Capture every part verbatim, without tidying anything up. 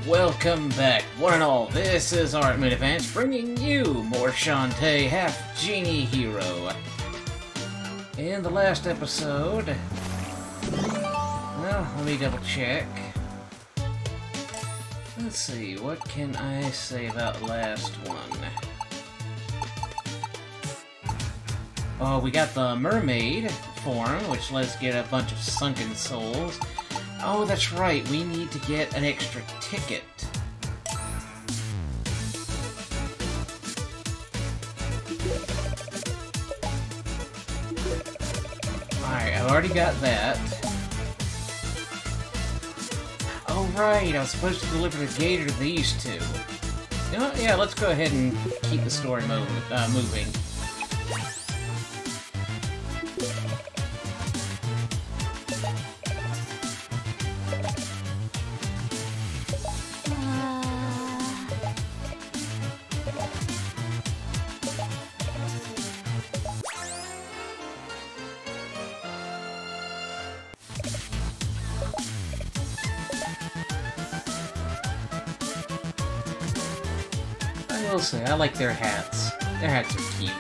welcome back, one and all. This is Art Moon Advance, bringing you more Shantae, half Genie hero. In the last episode, well, let me double check. Let's see, what can I say about last one? Oh, we got the mermaid form, which lets us get a bunch of sunken souls. Oh, that's right, we need to get an extra ticket. Alright, I've already got that. Oh right, I was supposed to deliver the gator to these two. You know what? Yeah, let's go ahead and keep the story mo uh, moving. I will say, I like their hats. Their hats are cute.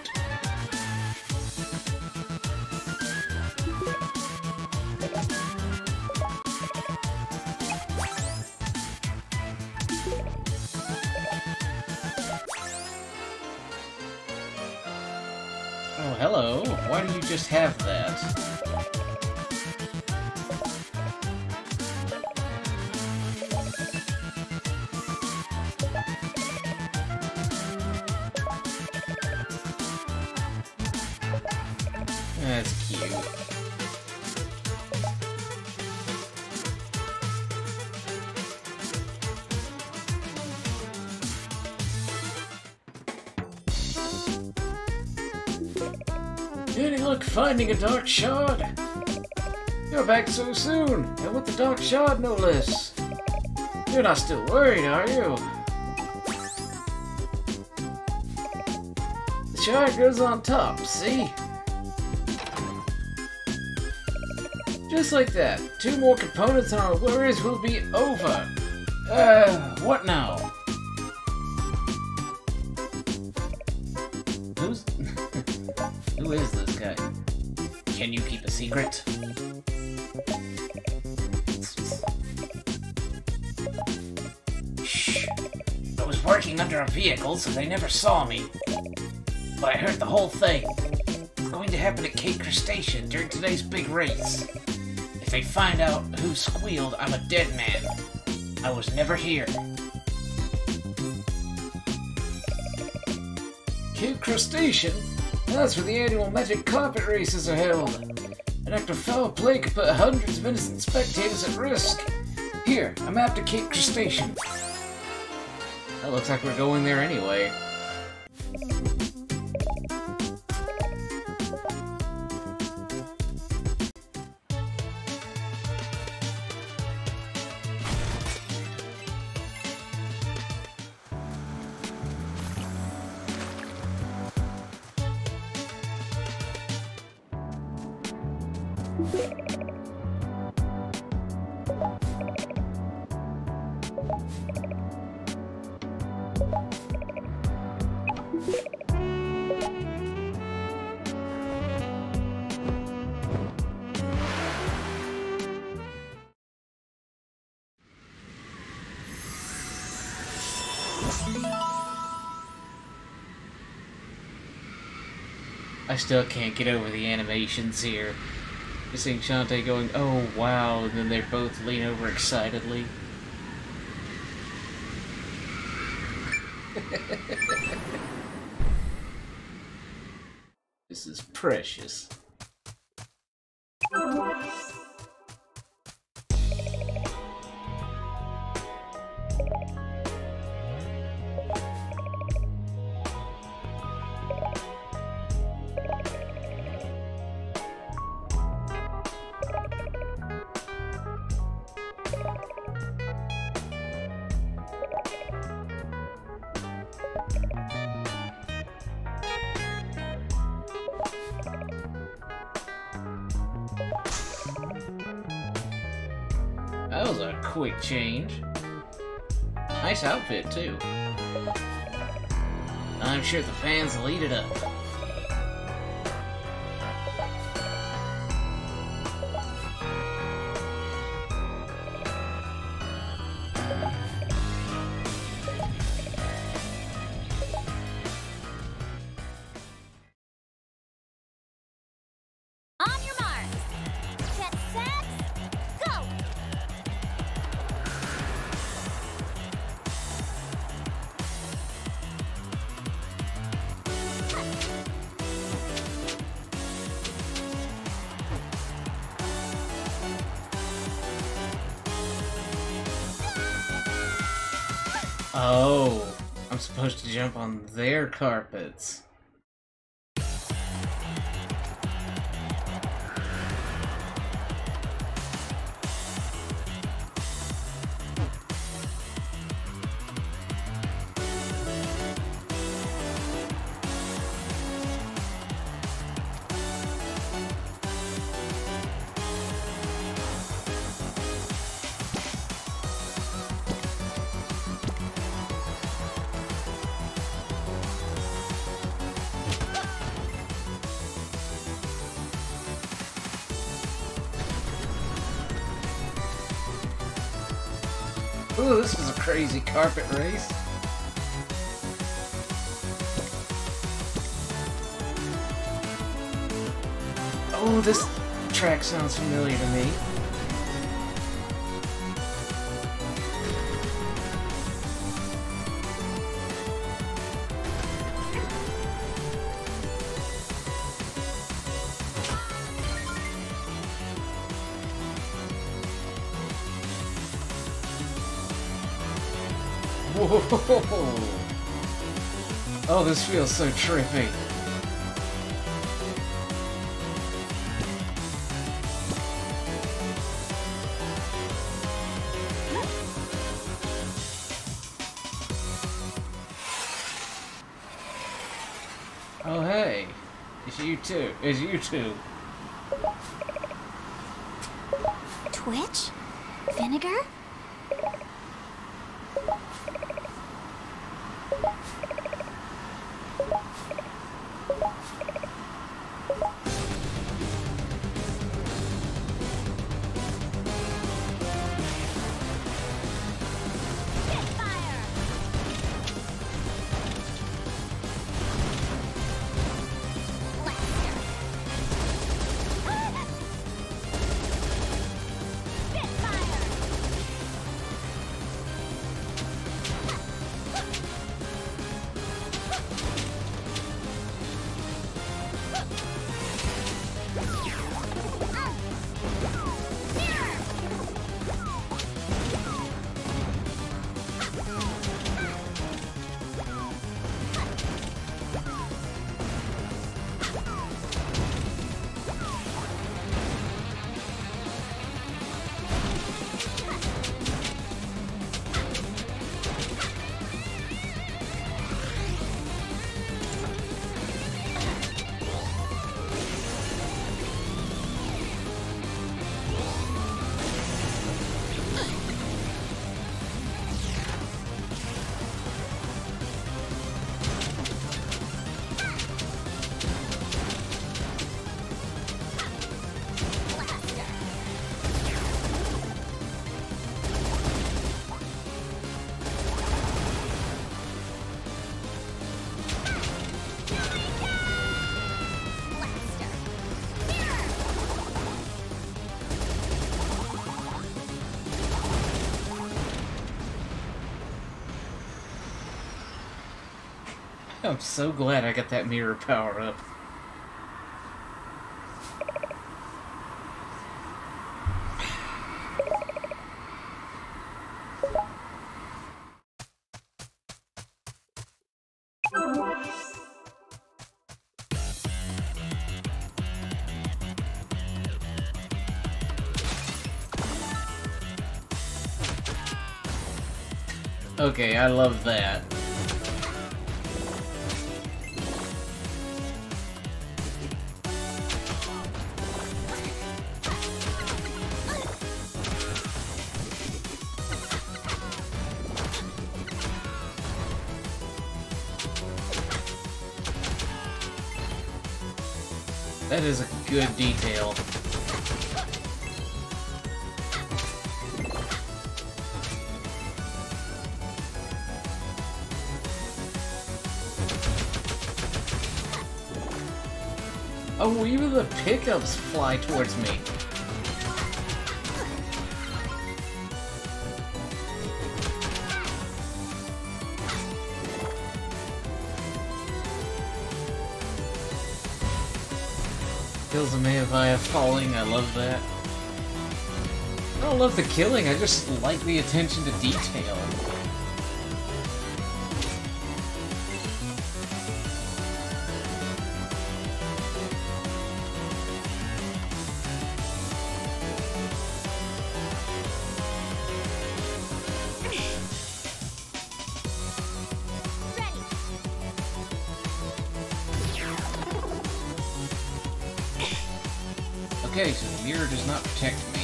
Oh, hello. Why do you just have that? That's cute. Any luck finding a dark shard? You're back so soon, and with the dark shard no less. You're not still worried, are you? The shard goes on top, see? Just like that. Two more components and our worries will be over. Uh, what now? Who's... Who is this guy? Can you keep a secret? Shh. I was working under a vehicle, so they never saw me. But I heard the whole thing. It's going to happen at Cape Station during today's big race. If they find out who squealed, I'm a dead man. I was never here. Cape Crustacean? That's where the annual magic carpet races are held. An act of foul play could put hundreds of innocent spectators at risk. Here, a map to Cape Crustacean. That looks like we're going there anyway. I still can't get over the animations here. Just seeing Shantae going, oh wow, and then they both lean over excitedly. This is precious. That was a quick change. Nice outfit, too. I'm sure the fans will eat it up. Oh, I'm supposed to jump on their carpets. Ooh, this is a crazy carpet race. Oh, this track sounds familiar to me. Whoa! Oh, this feels so trippy. Oh, hey. It's you two. It's you two. Twitch? Vinegar? I'm so glad I got that mirror power up. Okay, I love that. That is a good detail. Oh, even the pickups fly towards me. Kills a man via falling, I love that. I don't love the killing, I just like the attention to detail. Okay, so the mirror does not protect me.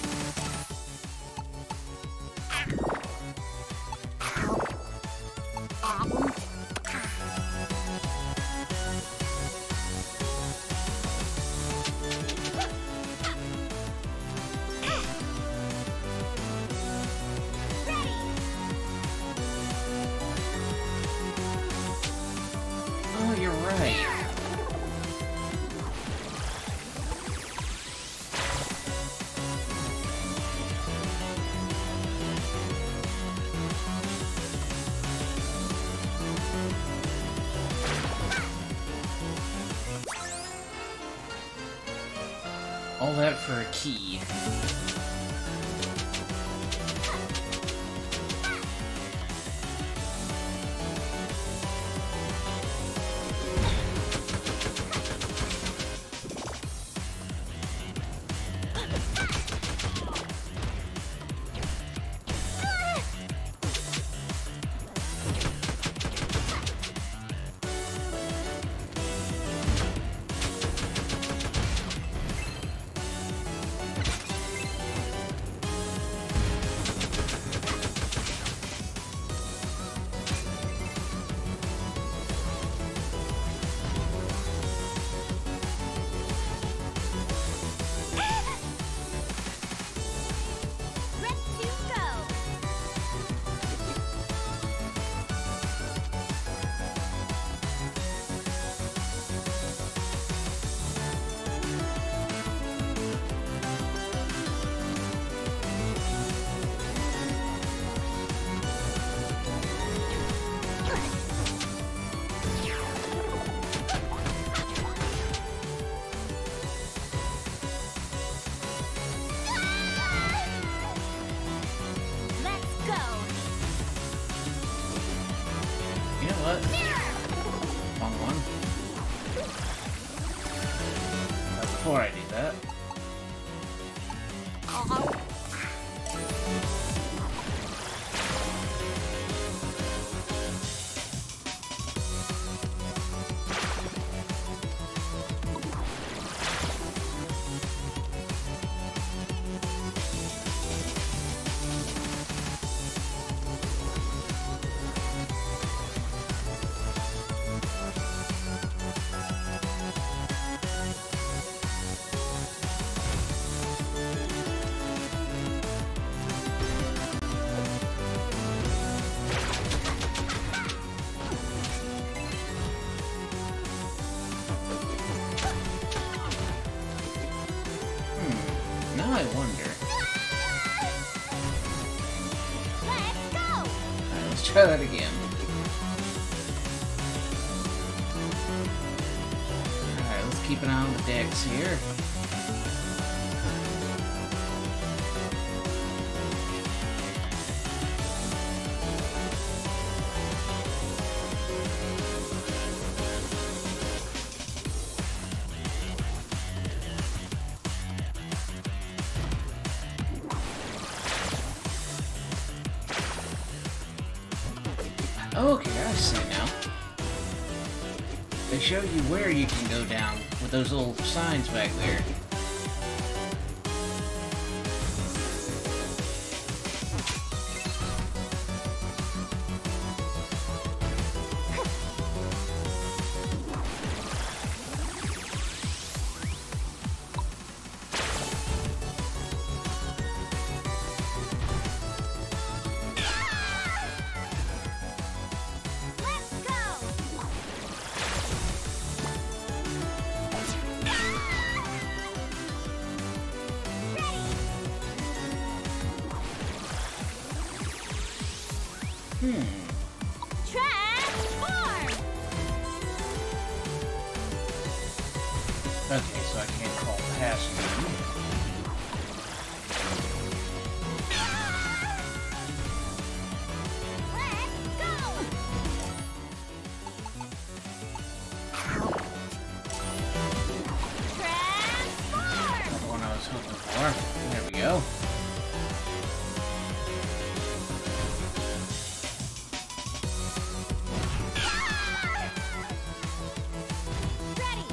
Oh, you're right. All that for a key. What? Wrong one. But before I do that. I wonder. Let's go. Alright, let's try that again. Alright, let's keep an eye on the decks here. Okay, I see now. They show you where you can go down with those little signs back there. Hmm. Transform! Okay, so I can't call past me. Let's go! Transform! Not the one I was hoping for. There we go. Ready!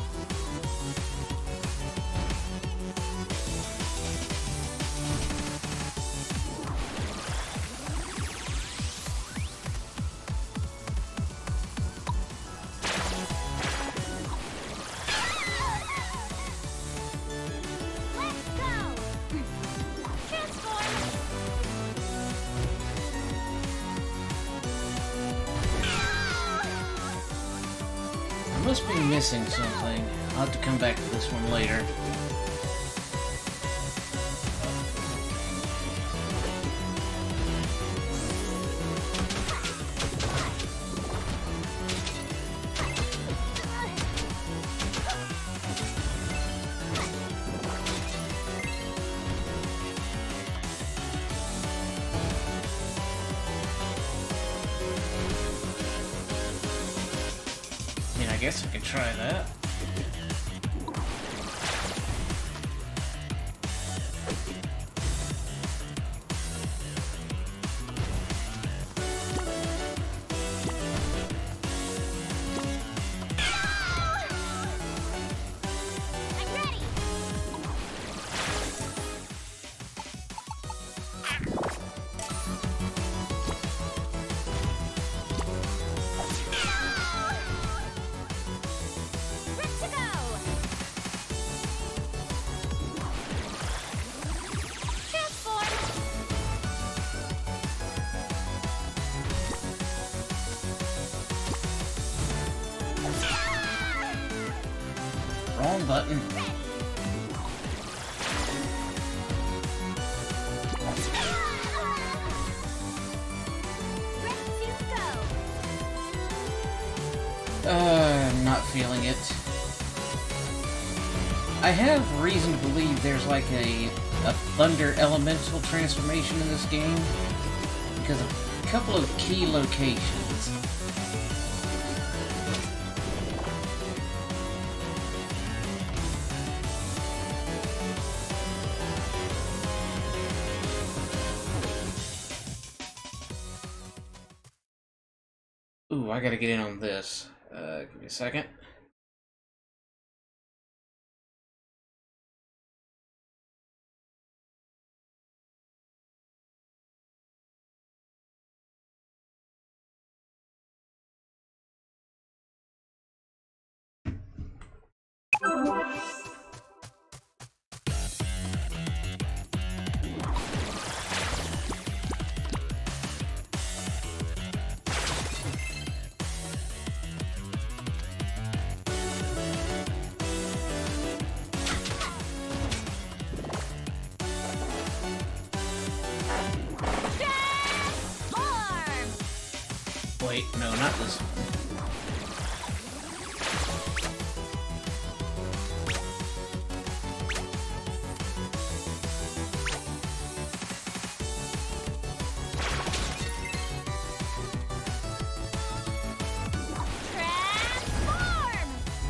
Let's go! Transform! I must be missing something. I'll have to come back to this one later. I mean, I guess I could try that. I'm ready! Good to go! Transform! Wrong button. Ready to go! Uh, I'm not feeling it. I have reason to believe there's like a, a thunder elemental transformation in this game because of a couple of key locations. Ooh, I gotta get in on this. Uh, give me a second. Transform! Wait, no, not this one. Transform!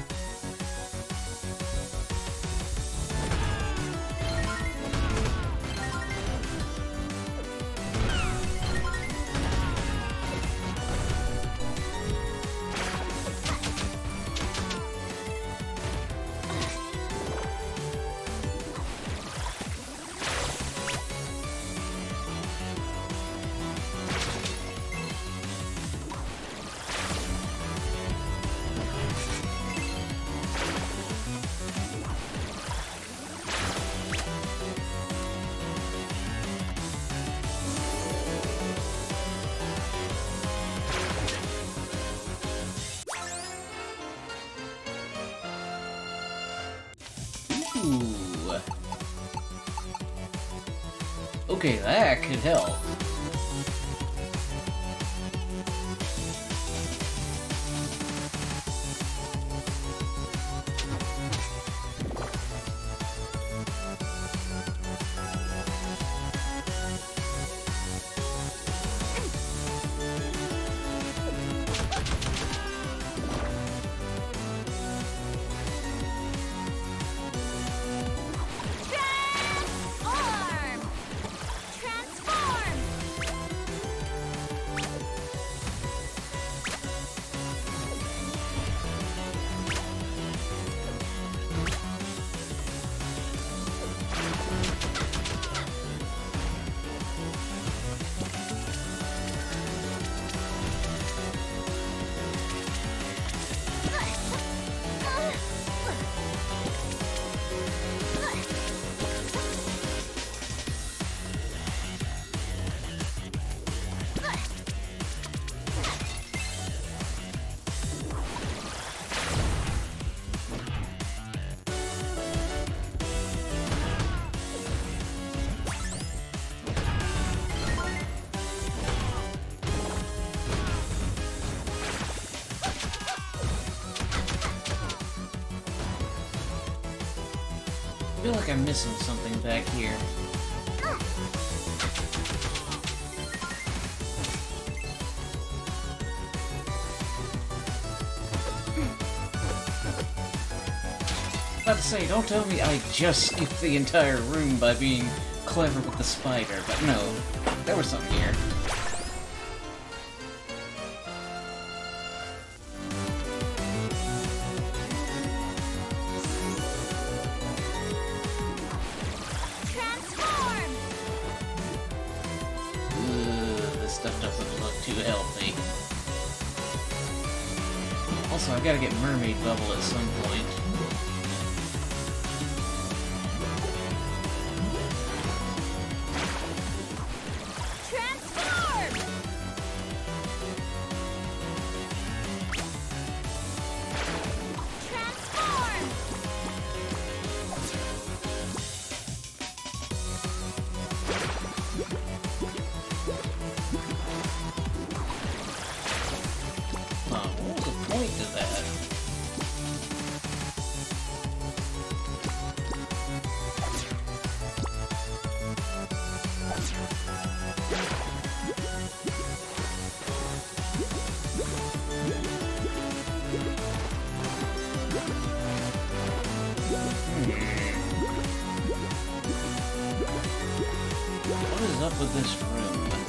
Ooh. Okay, that could help. feel like I'm missing something back here. About to say, don't tell me I just skipped the entire room by being clever with the spider, but no, there was something here. Transform! Ugh, this stuff doesn't look too healthy. Also, I gotta get Mermaid Bubble at some point. What is up with this room?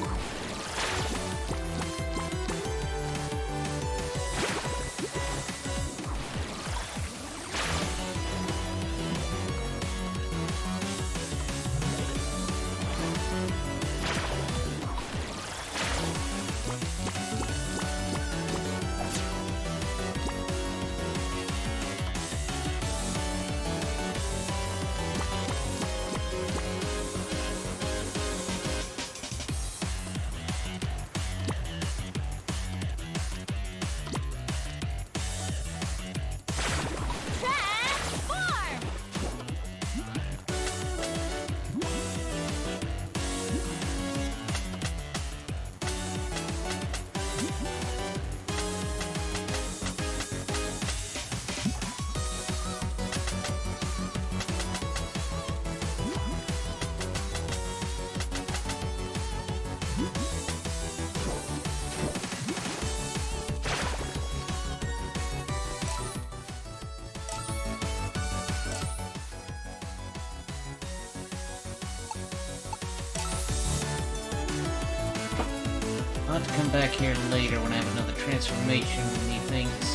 I'll have to come back here later when I have another transformation methinks.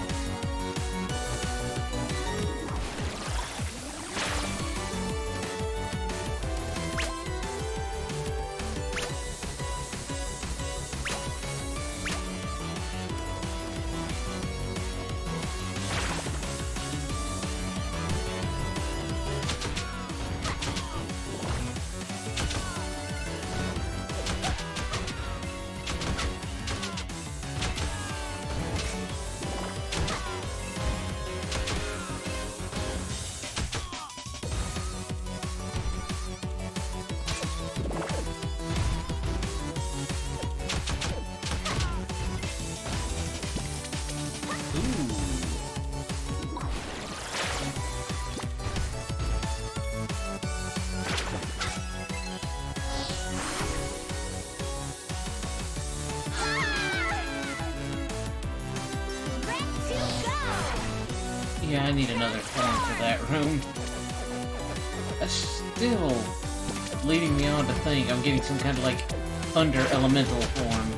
Yeah, I need another form for that room. That's still leading me on to think I'm getting some kind of, like, thunder elemental form.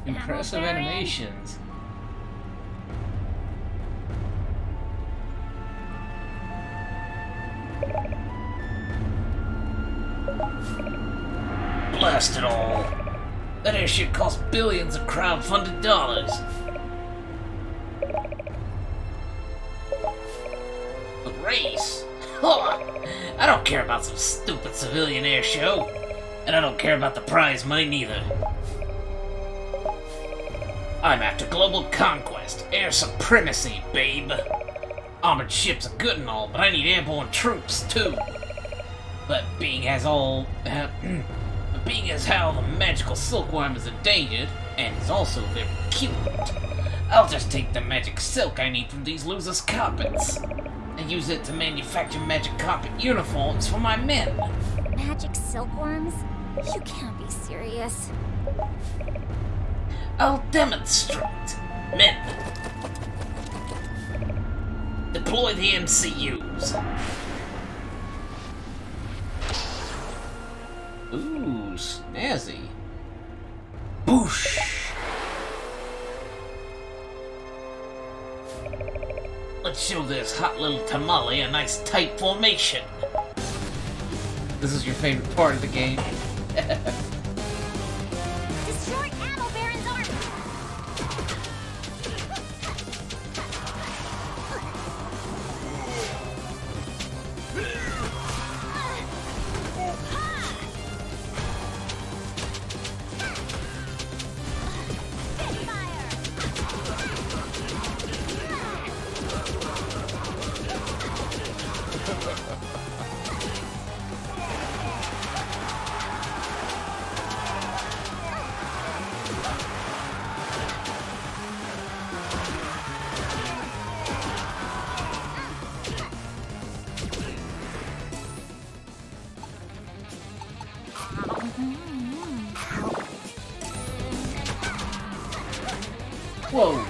Impressive Baron. animations. Blast it all! That airship cost billions of crowd-funded dollars. A race? Huh. I don't care about some stupid civilian air show. And I don't care about the prize money neither. I'm after global conquest, air supremacy, babe. Armored ships are good and all, but I need airborne troops too. But being as all, uh, being as how the magical silkworm is endangered and is also very cute, I'll just take the magic silk I need from these losers' carpets and use it to manufacture magic carpet uniforms for my men. Magic silkworms? You can't be serious. I'll demonstrate. Men, deploy the M C Us. Ooh, snazzy. Boosh! Let's show this hot little tamale a nice tight formation. This is your favorite part of the game. Destroy Ammo Baron's army! Whoa!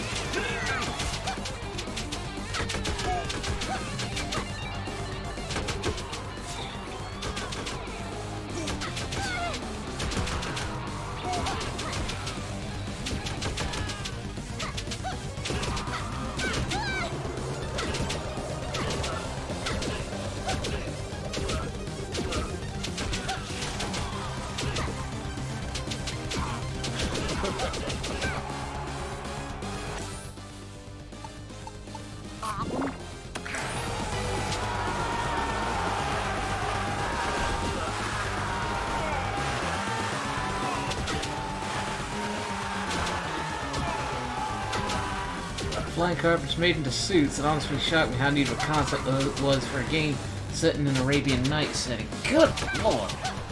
Flying carpets made into suits. It honestly shocked me how neat of a concept it was for a game set in an Arabian Nights setting. Good lord!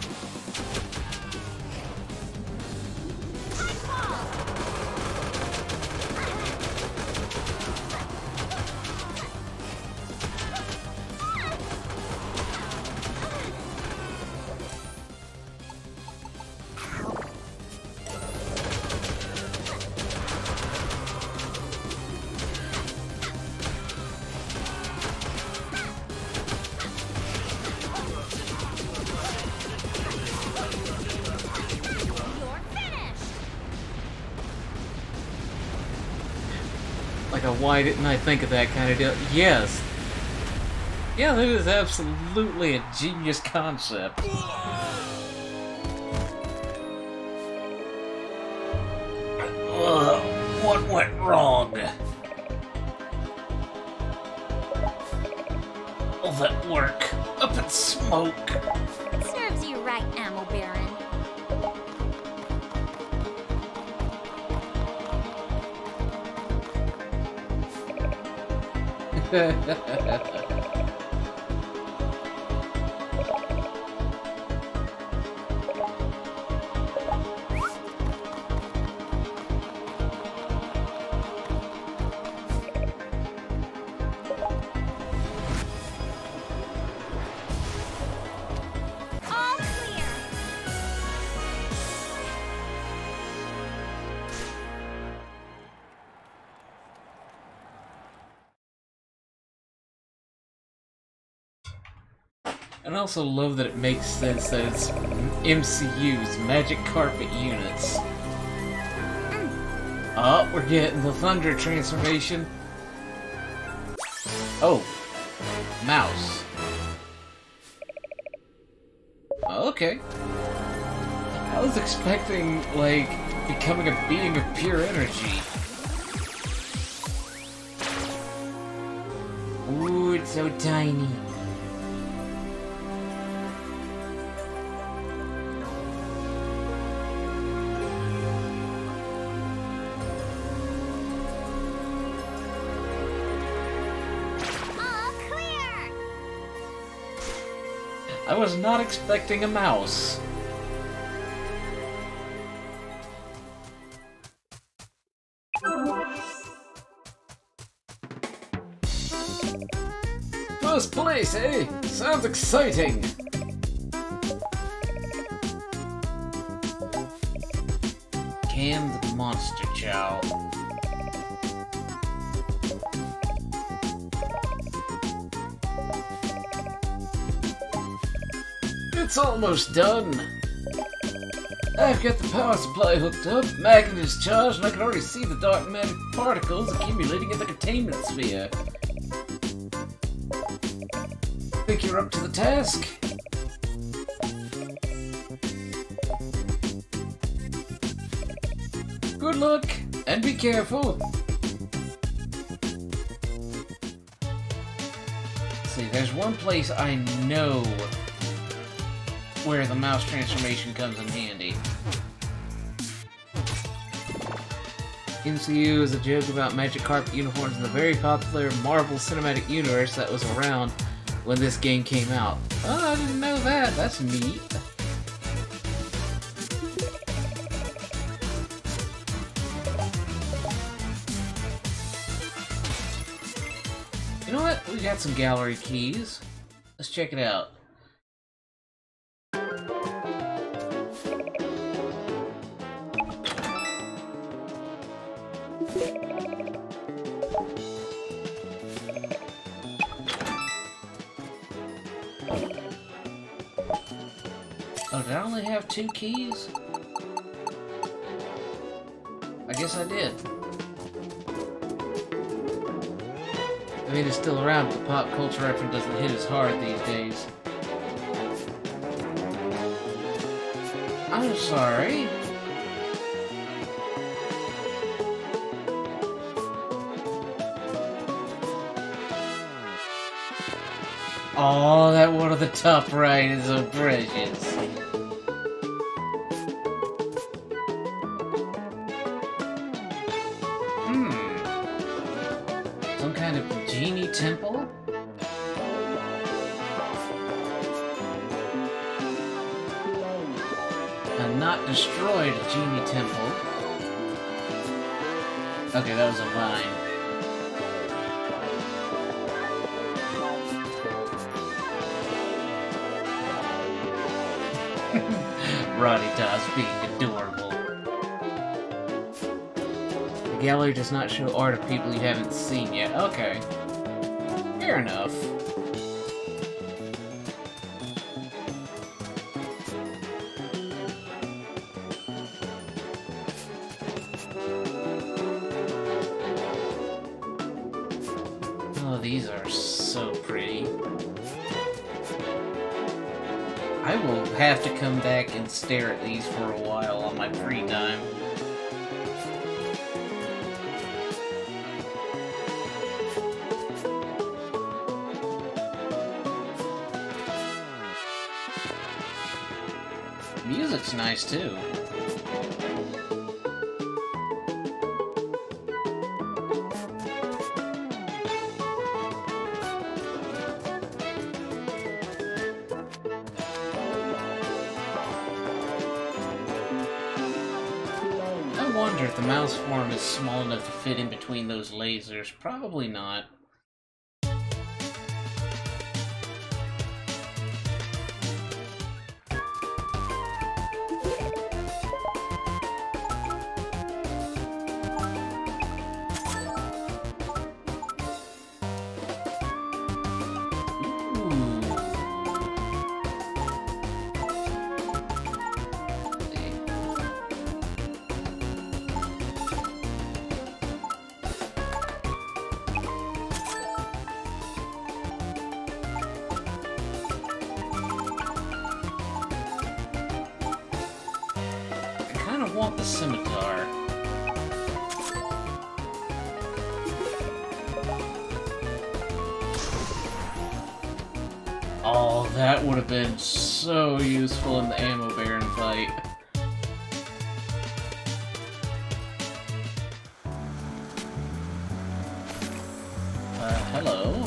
Like a why didn't I think of that kind of deal? Yes. Yeah, that is absolutely a genius concept. Ugh, what went wrong? All that work, up in smoke. Serves you right, Ammo Baron. All clear. And I also love that it makes sense that it's M C Us, Magic Carpet Units. Oh, we're getting the thunder transformation. Oh, mouse. Okay. I was expecting, like, becoming a being of pure energy. Ooh, it's so tiny. All clear. I was not expecting a mouse. First place, eh? Sounds exciting! Canned monster chow. It's almost done! I've got the power supply hooked up, magnet is charged, and I can already see the dark matter particles accumulating in the containment sphere. Think you're up to the task? Good luck, and be careful. See, there's one place I know where the mouse transformation comes in handy. M C U is a joke about magic carpet uniforms in the very popular Marvel Cinematic Universe that was around when this game came out. Oh, I didn't know that. That's neat. You know what? We got some gallery keys. Let's check it out. Oh, did I only have two keys? I guess I did. I mean, it's still around, but the pop culture reference doesn't hit as hard these days. I'm sorry. Oh, that one at the top right is so precious. Hmm. Some kind of Genie temple? A not destroyed Genie temple. Okay, that was a vine. Roddy Toss being adorable. The gallery does not show art of people you haven't seen yet. Okay. Fair enough. Oh, these are so pretty. I will have to come back and stare at these for a while on my free time. Music's nice too. I wonder if the mouse form is small enough to fit in between those lasers. Probably not. want the scimitar. Oh, that would have been so useful in the Ammo Baron fight. Uh, hello?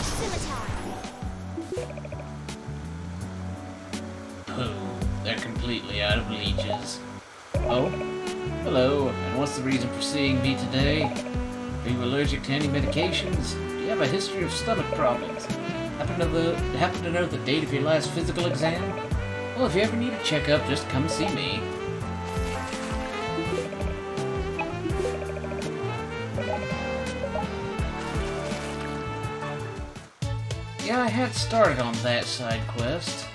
Oh, they're completely out of leeches. Oh, hello, and what's the reason for seeing me today? Are you allergic to any medications? Do you have a history of stomach problems? Happen to, the, happen to know the date of your last physical exam? Well, if you ever need a checkup, just come see me. Yeah, I had started on that side quest.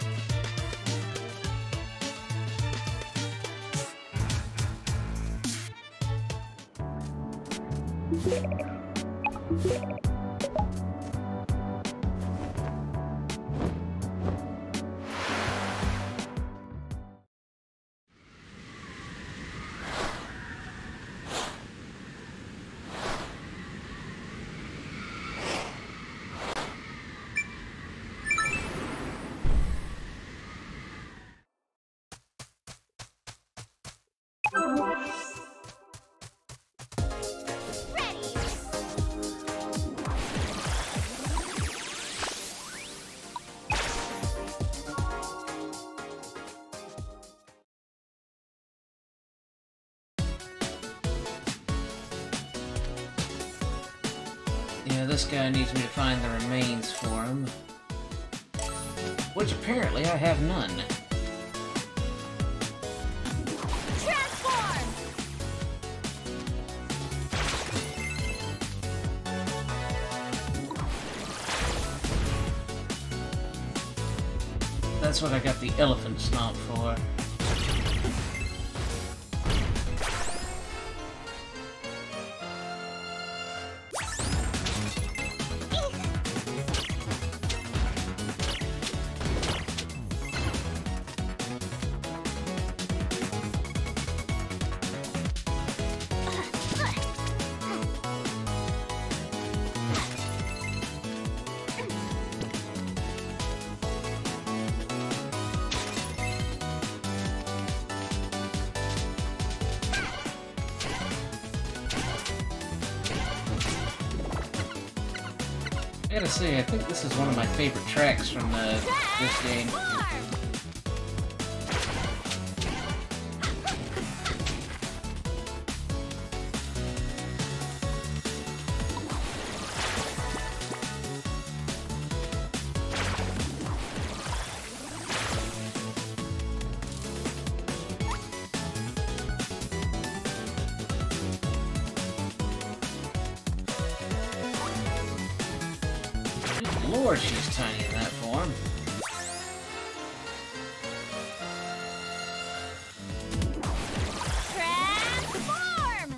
Yeah, this guy needs me to find the remains for him. Which apparently I have none. Transform! That's what I got the elephant stomp for. I gotta say, I think this is one of my favorite tracks from uh, this game. Lord, she's tiny in that form. Transform!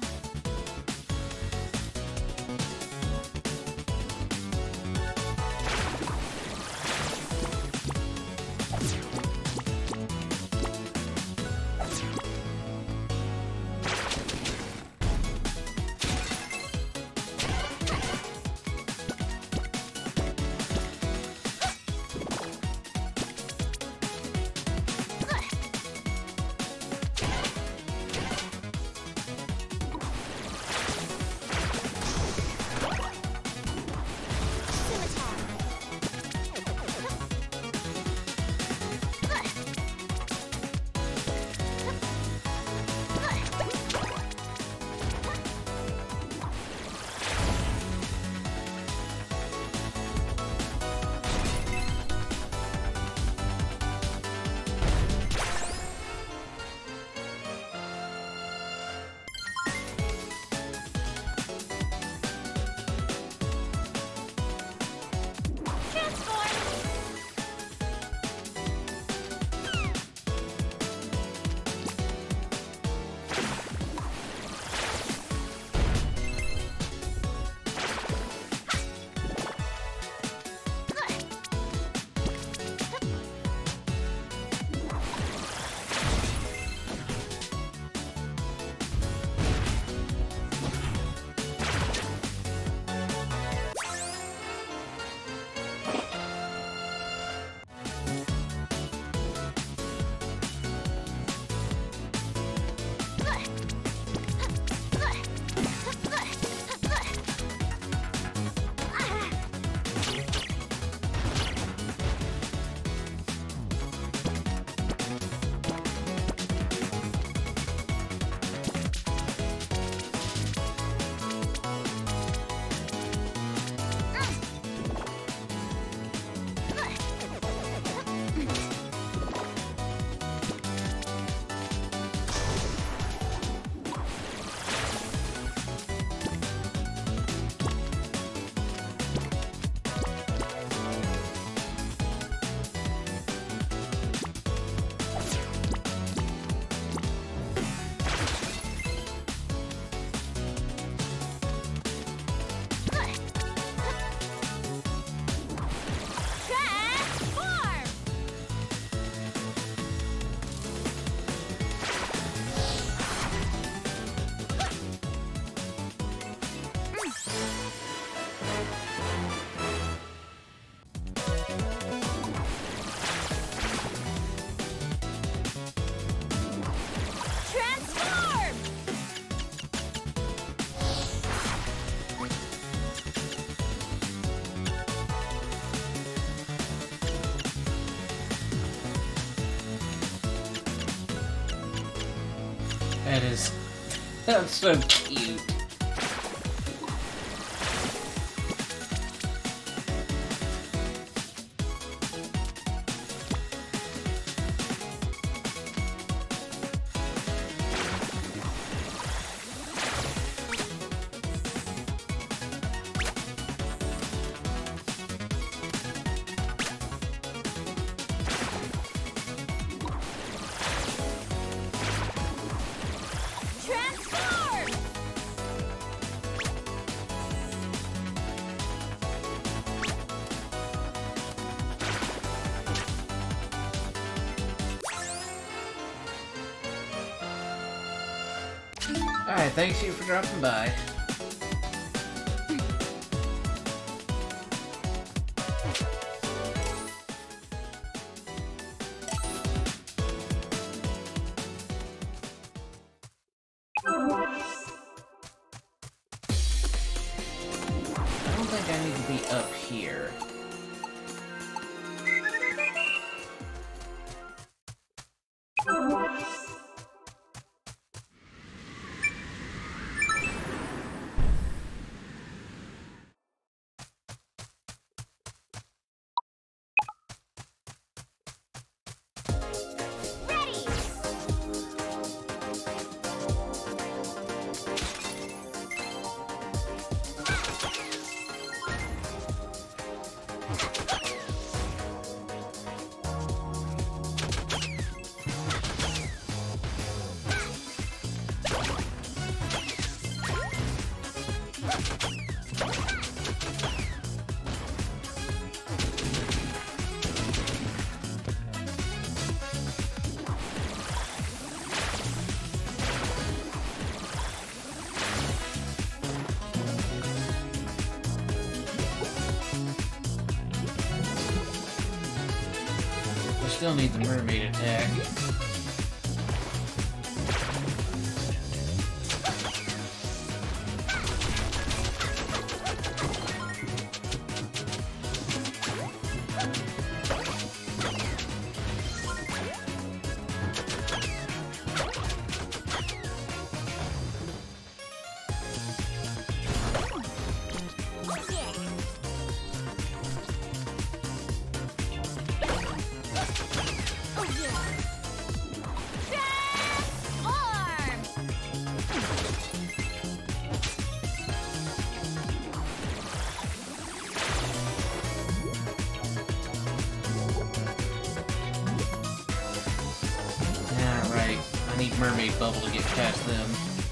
That is... That's so cute. Alright, thanks you for dropping by. I don't think I need to be up here. Still need the mermaid attack. Mermaid bubble to get past them.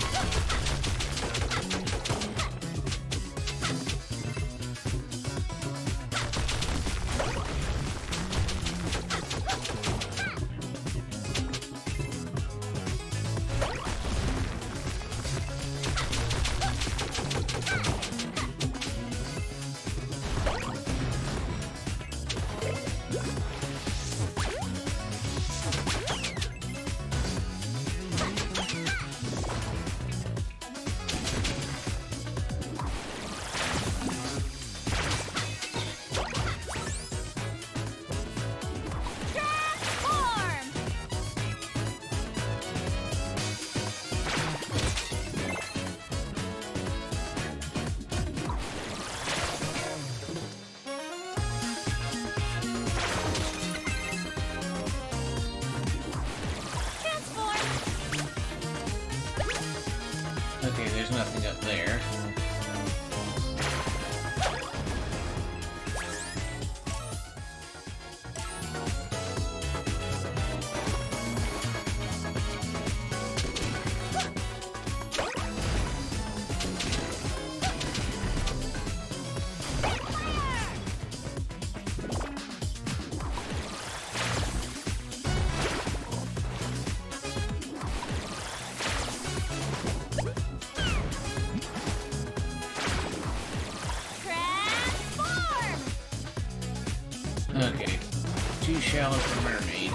Okay, there's nothing up there. Okay, too shallow for mermaid.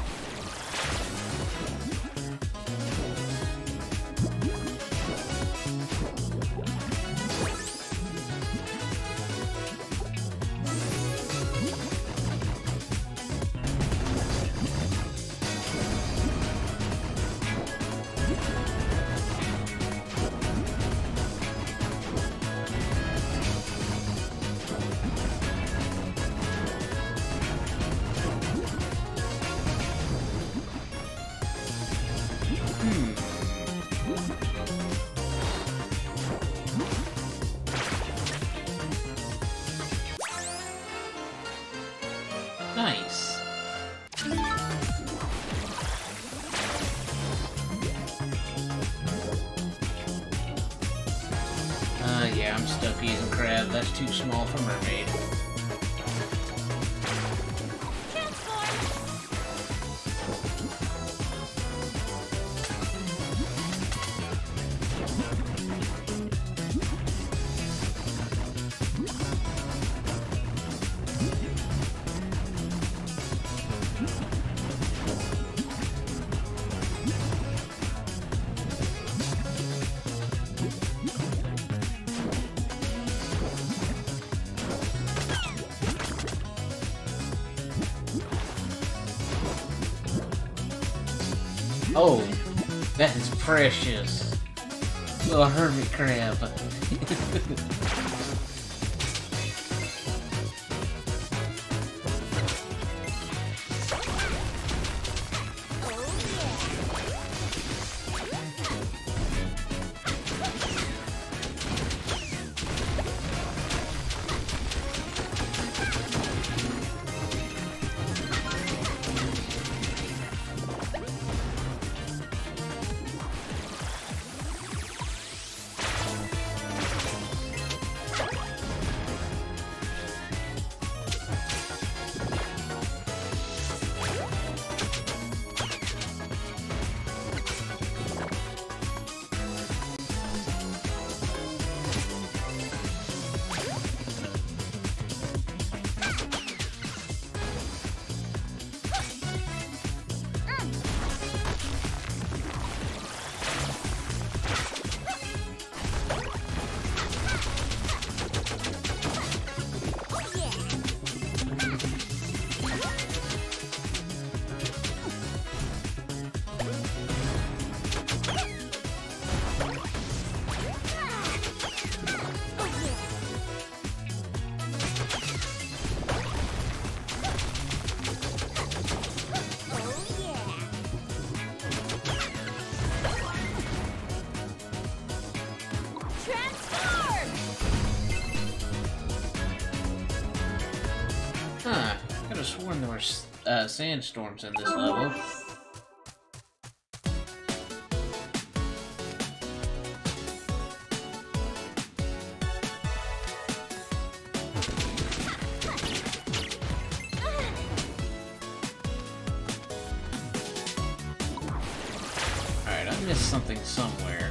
Yeah, I'm stuck using crab. That's too small for mermaid. Oh, that is precious. Little hermit crab. Huh, I could have sworn there were uh, sandstorms in this level. Alright, I missed something somewhere.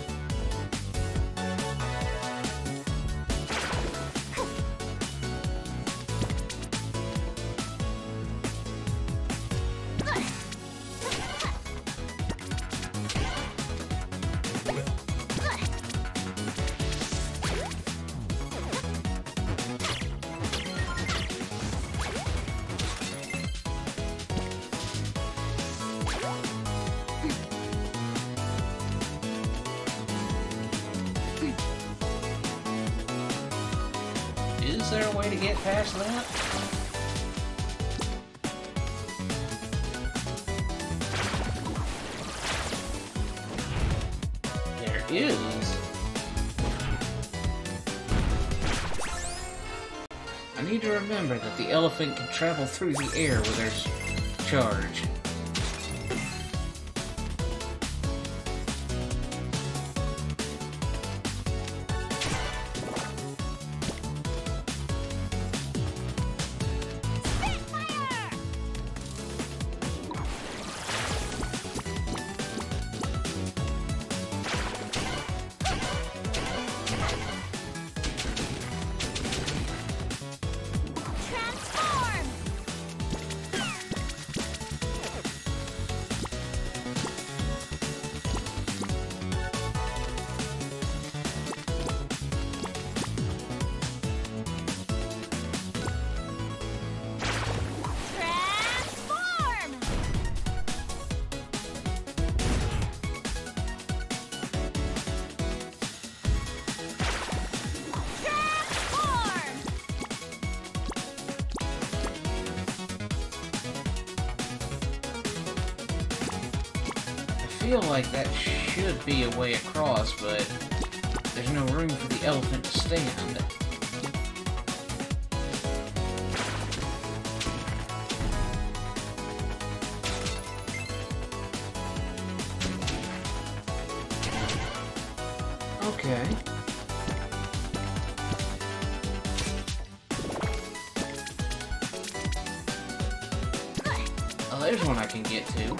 Is there a way to get past that? There is. I need to remember that the elephant can travel through the air with her charge. I feel like that should be a way across, but there's no room for the elephant to stand. Okay. here's one I can get to.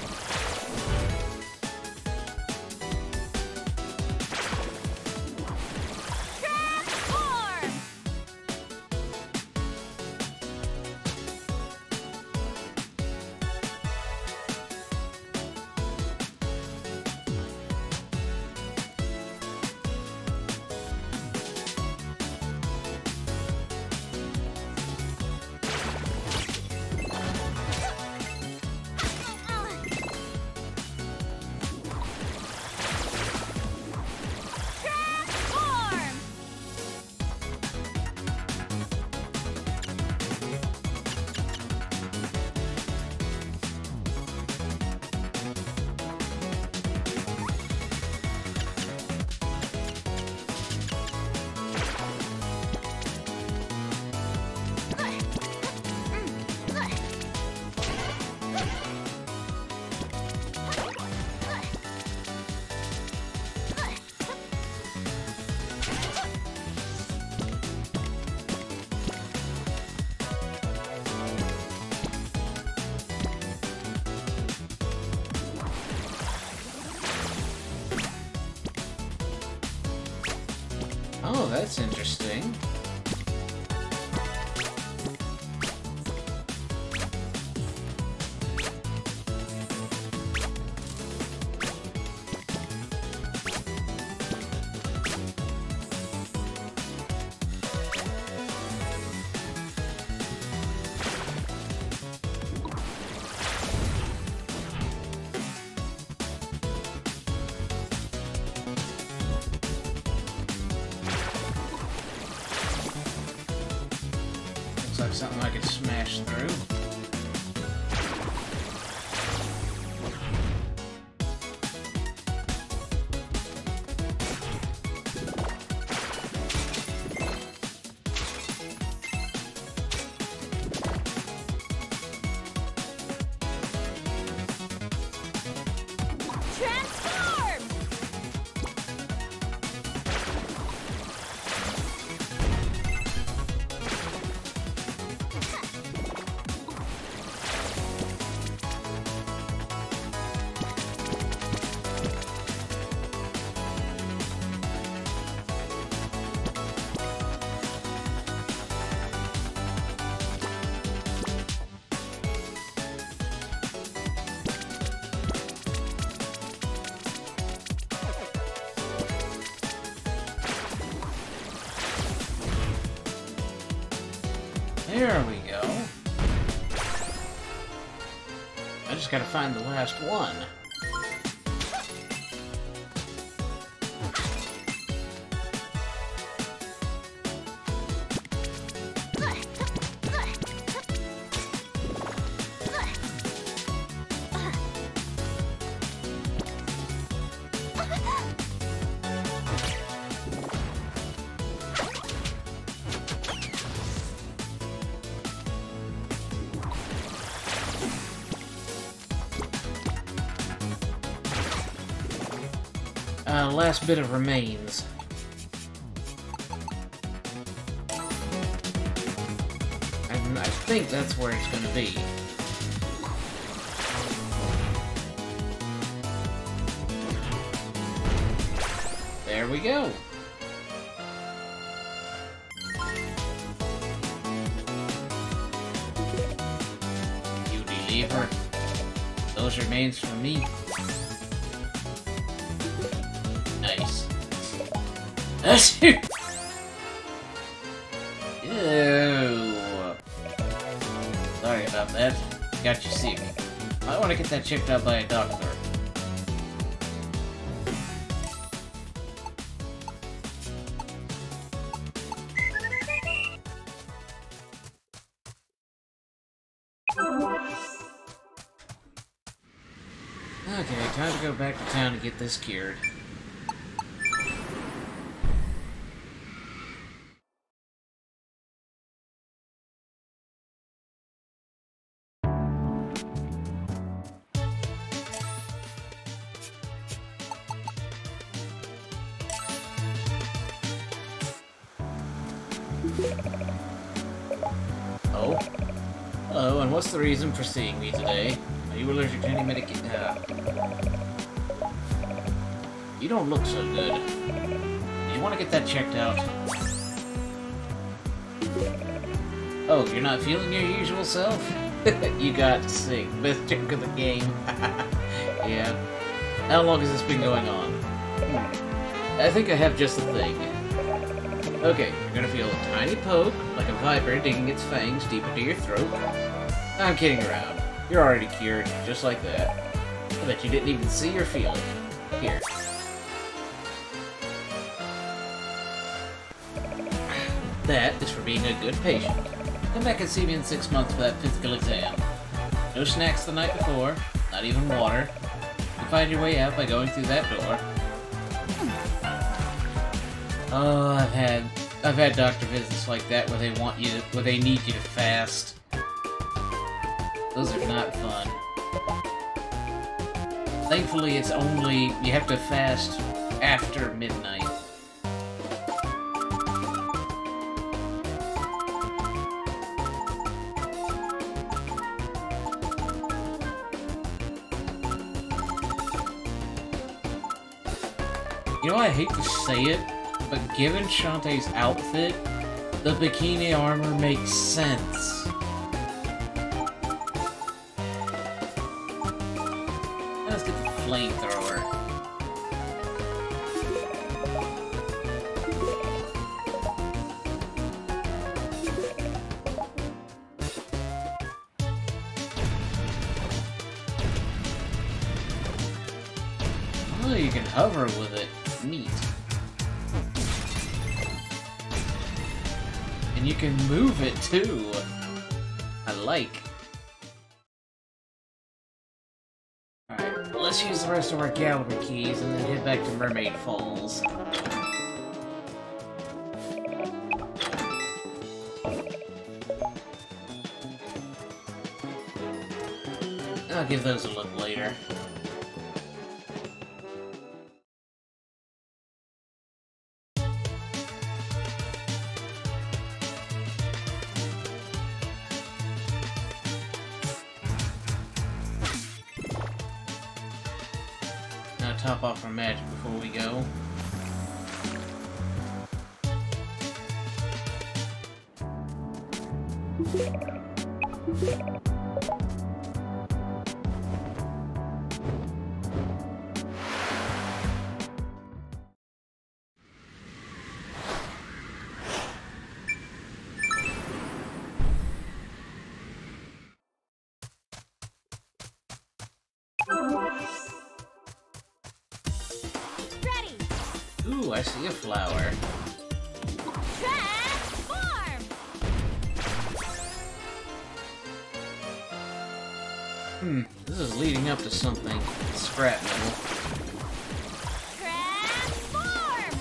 Oh, that's interesting. Like something I could smash through. There we go. I just gotta find the last one. Uh, last bit of remains. And I think that's where it's gonna be. There we go. You believer. Those remains for me. Nice. That's you. Ew. Sorry about that. Got you sick. I want to get that checked out by a doctor. Okay, time to go back to town to get this cured. Oh? Hello, and what's the reason for seeing me today? Are you allergic to any medication? Uh, you don't look so good. Do you want to get that checked out? Oh, you're not feeling your usual self? You got sick. Best joke of the game. Yeah. How long has this been going on? Hmm. I think I have just the thing. Okay, you're gonna feel a tiny poke, like a viper digging its fangs deep into your throat. I'm kidding around. You're already cured, just like that. I bet you didn't even see or feel it. Here. That is for being a good patient. Come back and see me in six months for that physical exam. No snacks the night before, not even water. You find your way out by going through that door. Oh, I've had I've had doctor visits like that where they want you to, where they need you to fast. Those are not fun. Thankfully, it's only you have to fast after midnight. You know, I hate to say it, but given Shantae's outfit, the bikini armor makes sense. Let's get the flamethrower. Oh, you can hover with it. Neat. And you can move it too. I like. Alright, let's use the rest of our gallery keys and then head back to Mermaid Falls. I'll give those a look later. Top off our magic before we go. Ooh, I see a flower. Transform! Hmm, this is leading up to something. Scrap metal. Transform!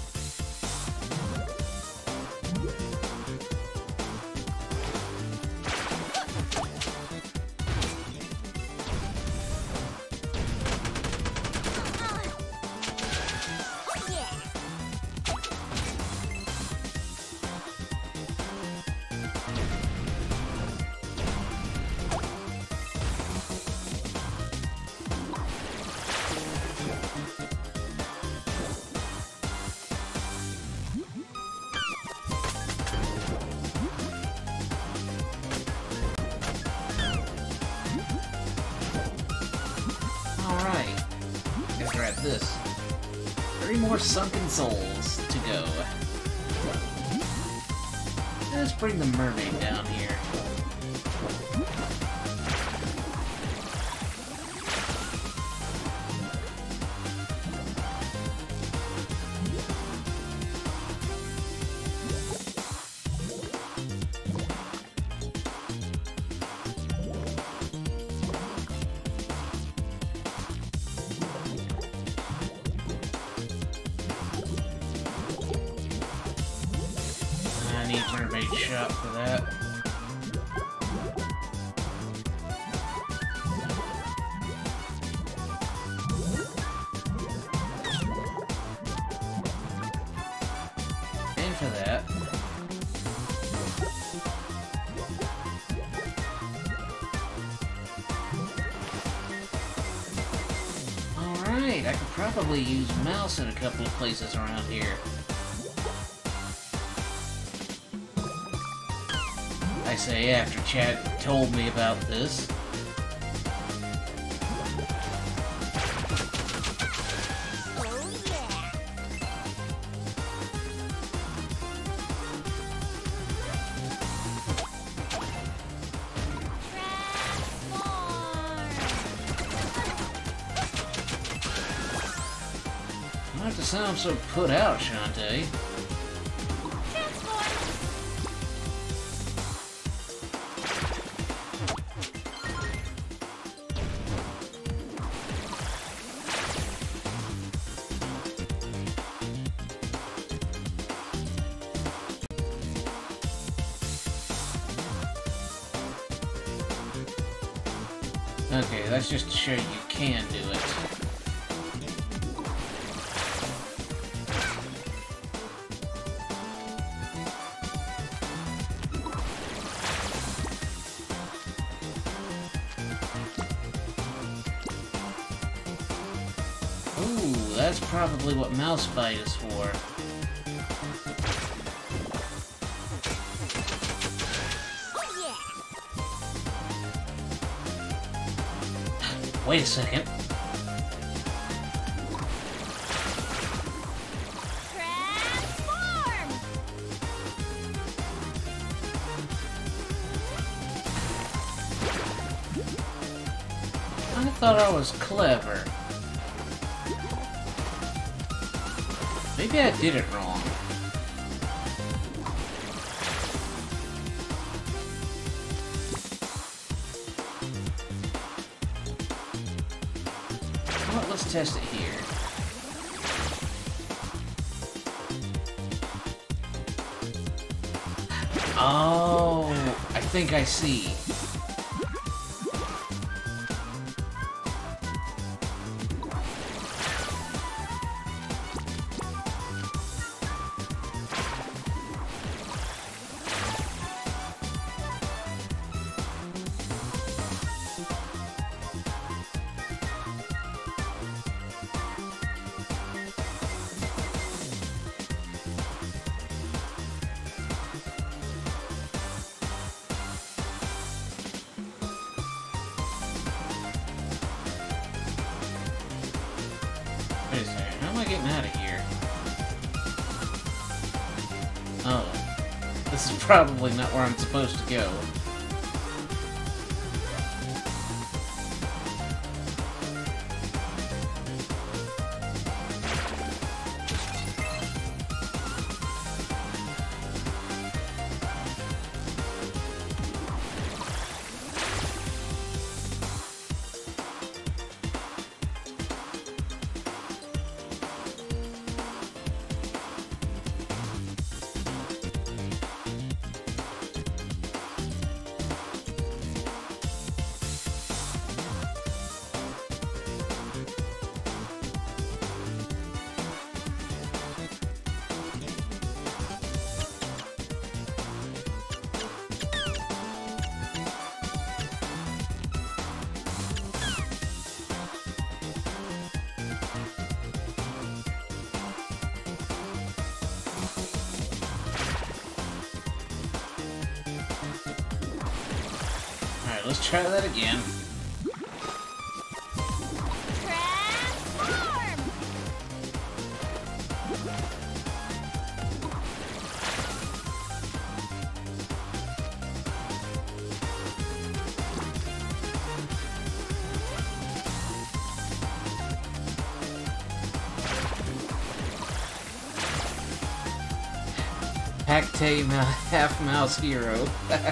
This. Three more sunken souls to go. Let's bring the mermaid down here. Mermaid shop for that. And for that. wait, I could probably use mouse in a couple of places around here. I say after Chad told me about this. Not to sound so put out, Shantae. Okay, that's just to show you can do it. Ooh, that's probably what mouse bite is for. Wait a second. Transform! I thought I was clever. Maybe I did it wrong. Well, let's test it here. Oh, I think I see. Wait a second, how am I getting out of here? Oh, this is probably not where I'm supposed to go. Alright, let's try that again. Transform! Pacte half mouse hero.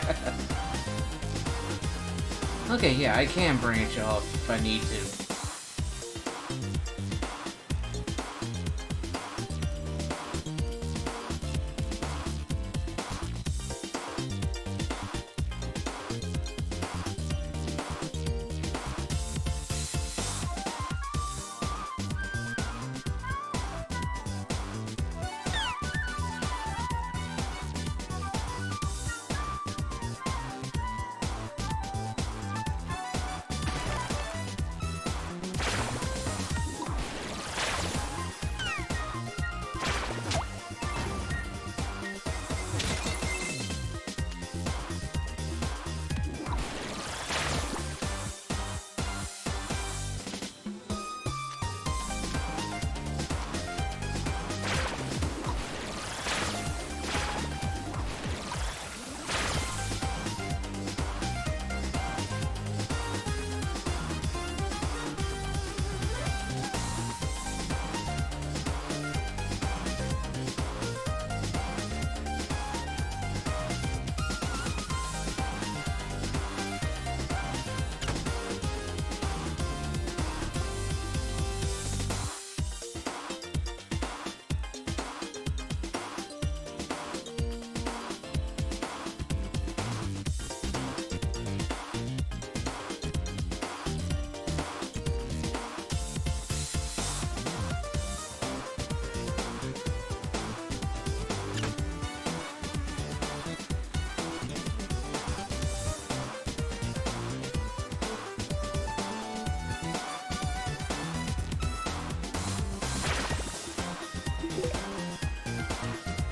Okay, yeah, I can branch off if I need to.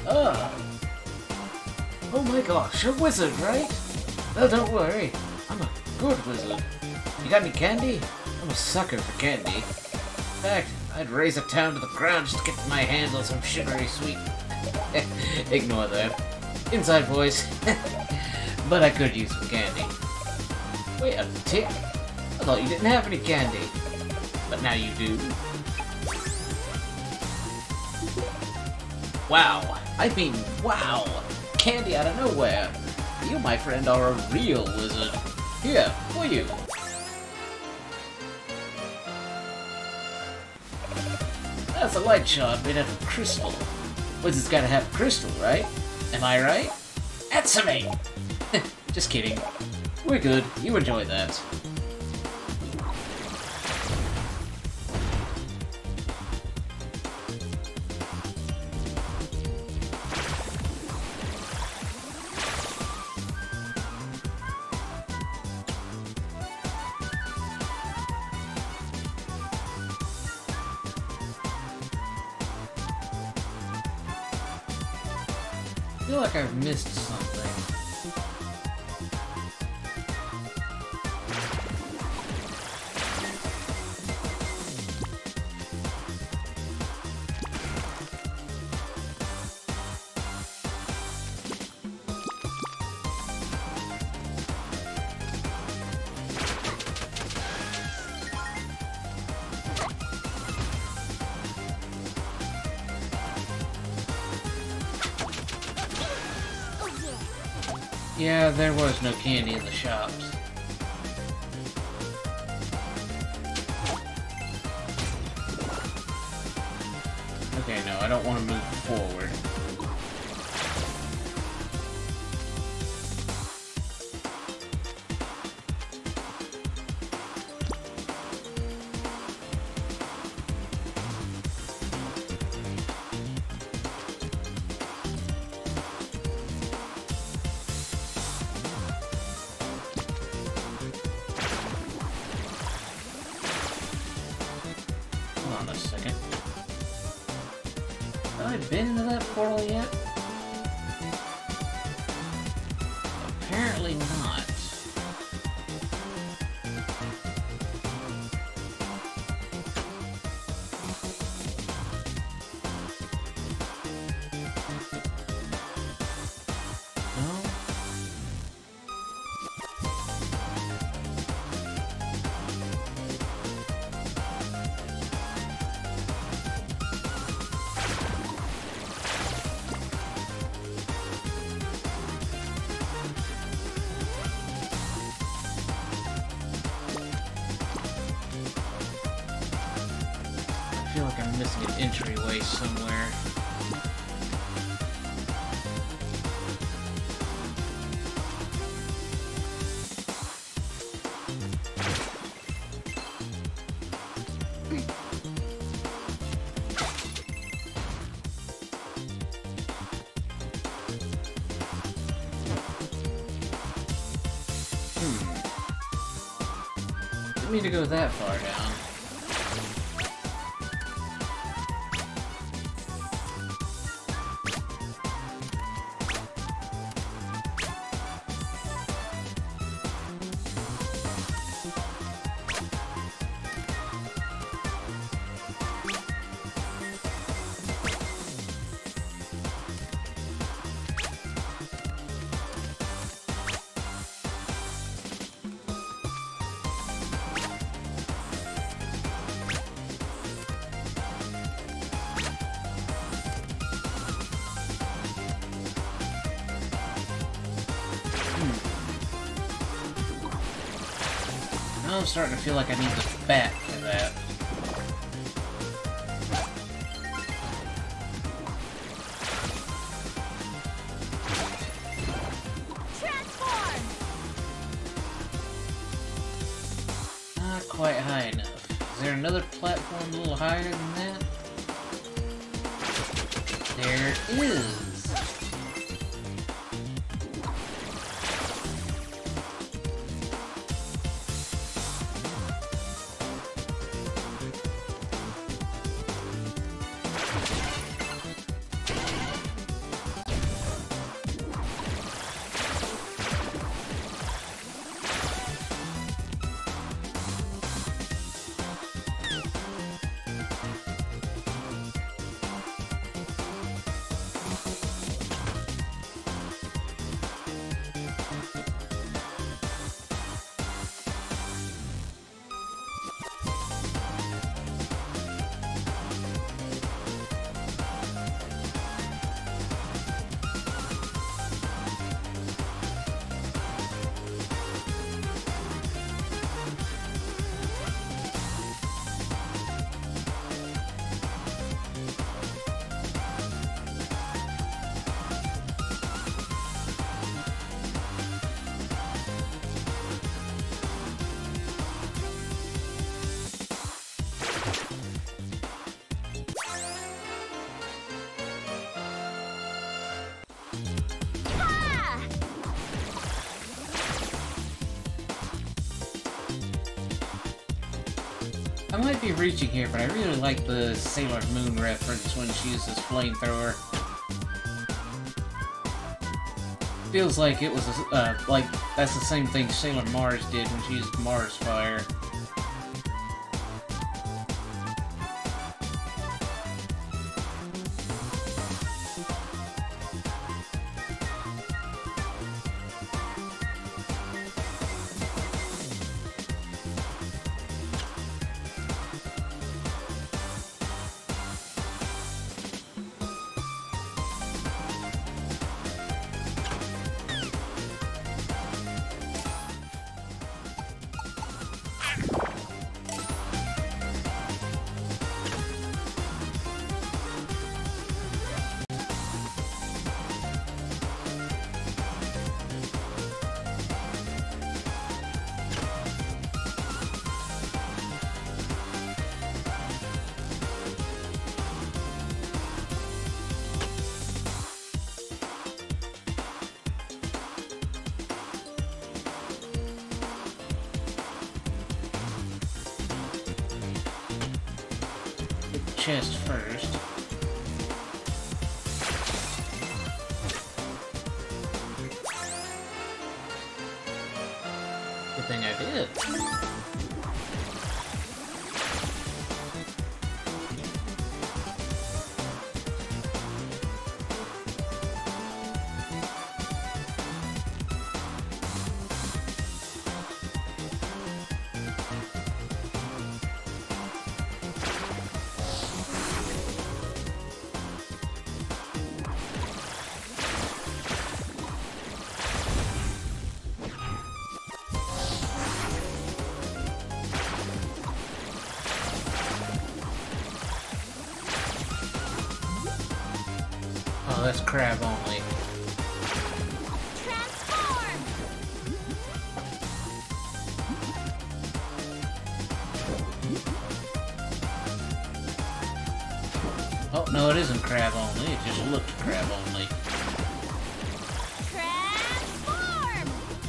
Ah. Oh my gosh, a wizard, right? Oh, don't worry. I'm a good wizard. You got any candy? I'm a sucker for candy. In fact, I'd raise a town to the ground just to get my hands on some sugary sweet. Ignore that. Inside voice. But I could use some candy. Wait a tick. I thought you didn't have any candy. But now you do. Wow. I mean, wow. Candy out of nowhere. You, my friend, are a real wizard. Here, for you. That's a light shard made out of crystal. Wizard's gotta have crystal, right? Am I right? Answer me! Just kidding. We're good. You enjoy that. I feel like I've missed something. Yeah, there was no candy in the shops. Okay, no, I don't want to move forward. Hold on a second. Have I been into that portal yet? Apparently not. No? I feel like I'm missing an entryway somewhere. Hmm. Didn't mean to go that far down. Now I'm starting to feel like I need the bat for that. Transform! Not quite high enough. Is there another platform a little higher than that? There is! I might be reaching here, but I really like the Sailor Moon reference when she uses flamethrower. Feels like it was, a, uh, like, that's the same thing Sailor Mars did when she used Mars Fire. Chest first. Good thing I did. Oh, that's crab only. Transform! Oh, no, it isn't crab only. It just looked crab only. Transform!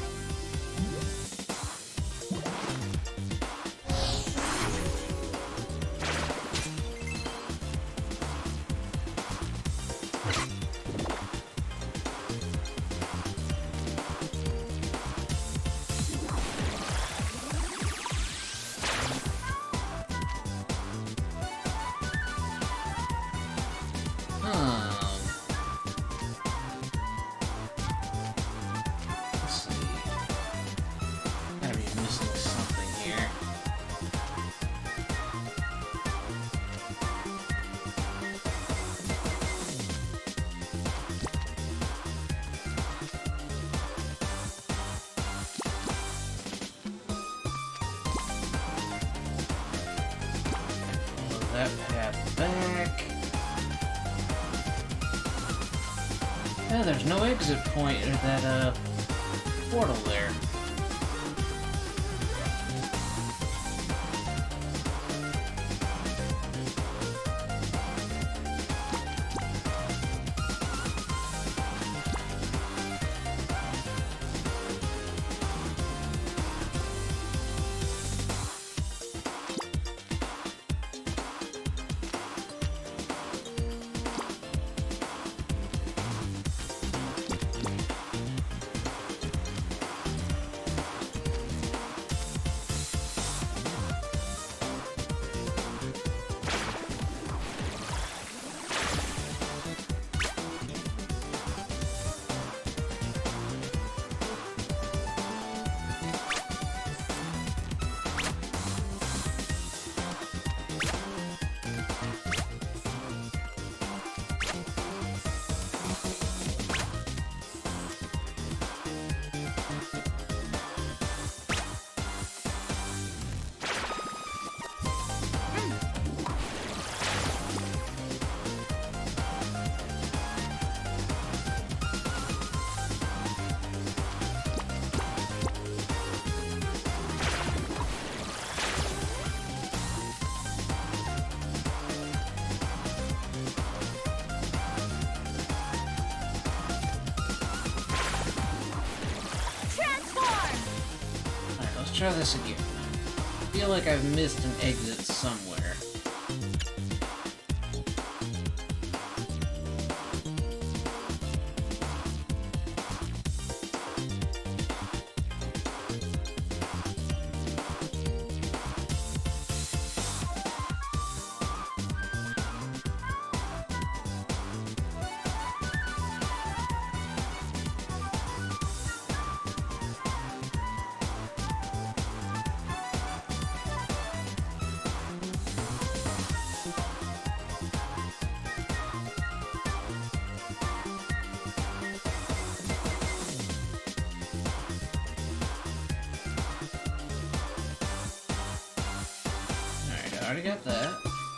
That path back. Yeah, there's no exit point or that uh portal there. Transform! Alright, let's try this again. feel like I've missed an exit somewhere. I already got that.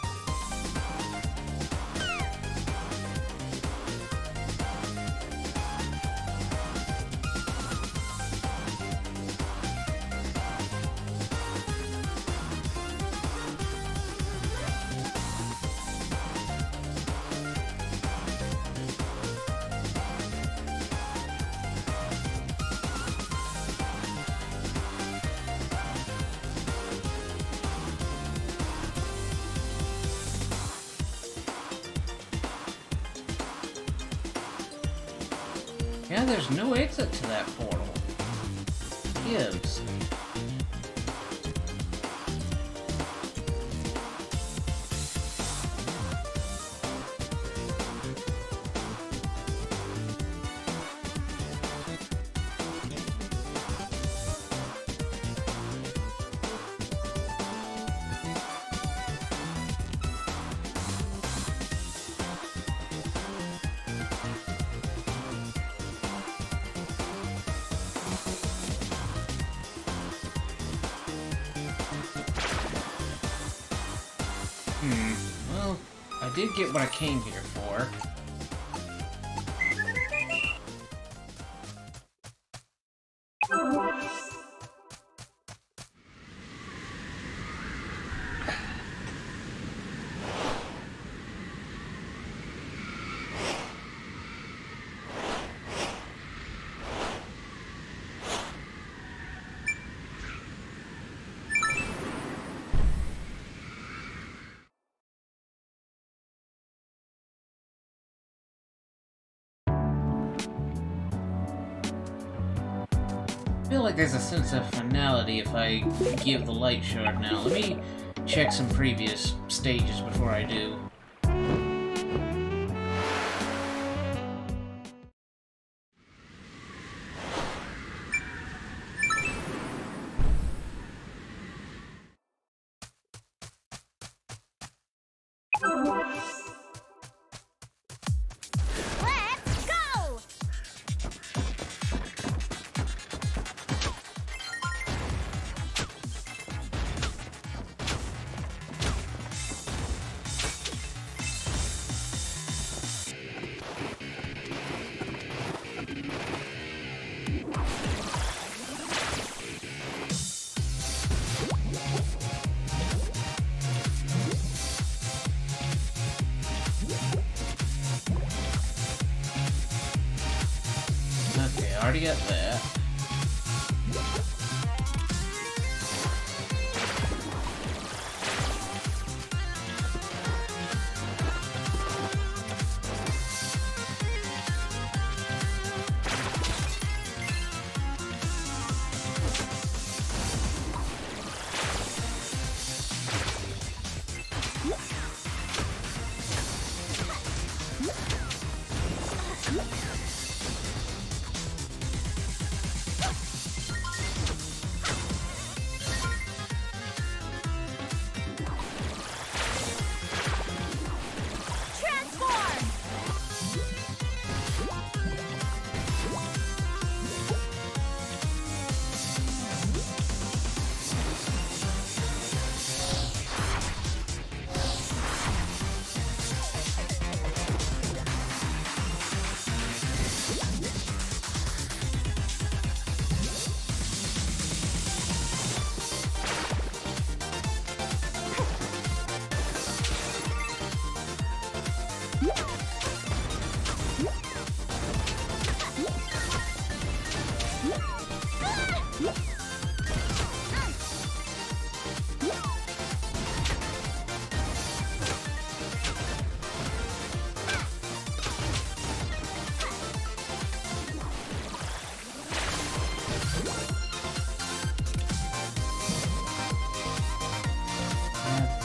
Yeah, there's no exit to that portal. Gibbs. Hmm. Well, I did get what I came here for. I feel like there's a sense of finality if I give the light shard now. Let me check some previous stages before I do. Okay, I already got that.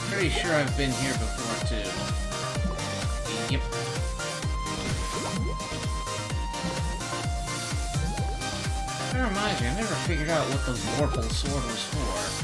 pretty sure I've been here before, too. Yep. That reminds me, I never figured out what the Vorpal sword was for.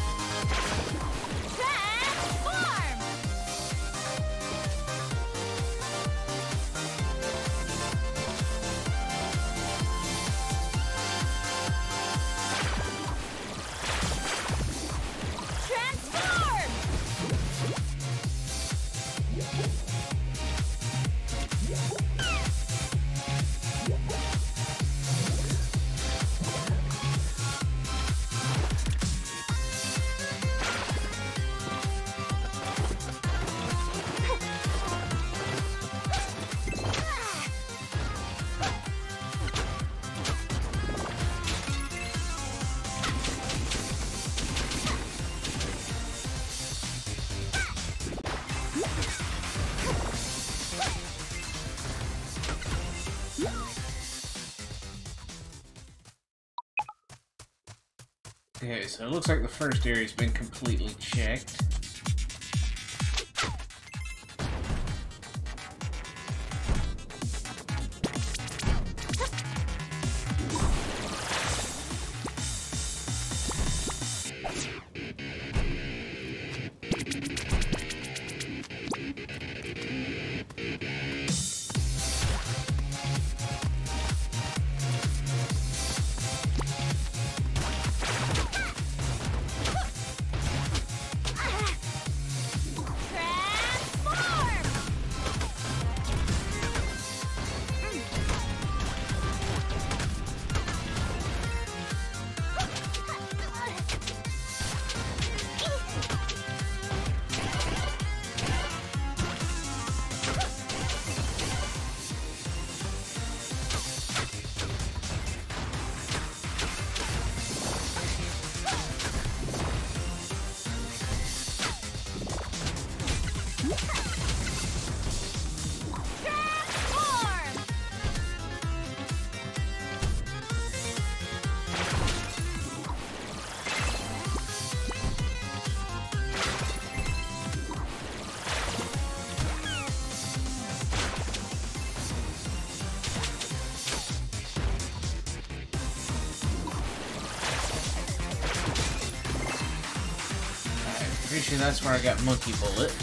Okay, so it looks like the first area's been completely checked. Pretty sure that's where I got Monkey Bullet.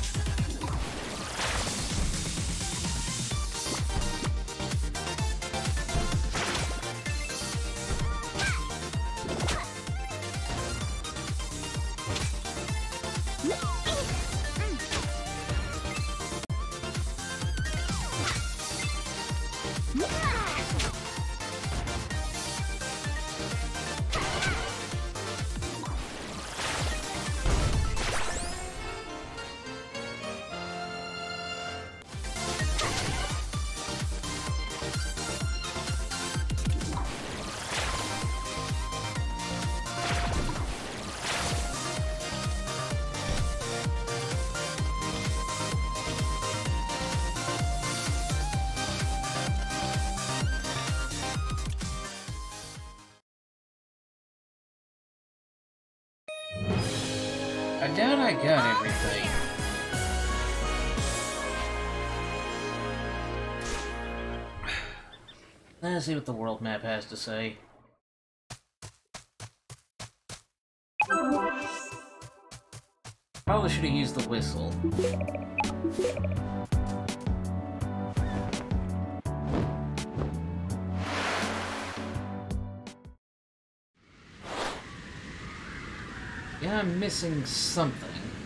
I doubt I got everything. Let's see what the world map has to say. Probably should have used the whistle. Yeah, I'm missing something.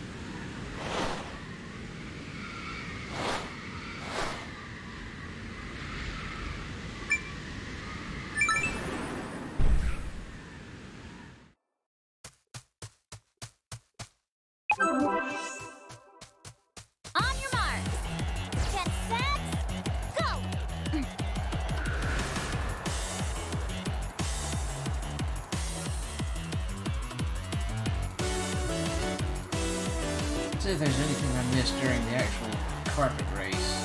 On your marks. Get set, go! See if there's anything I missed during the actual carpet race.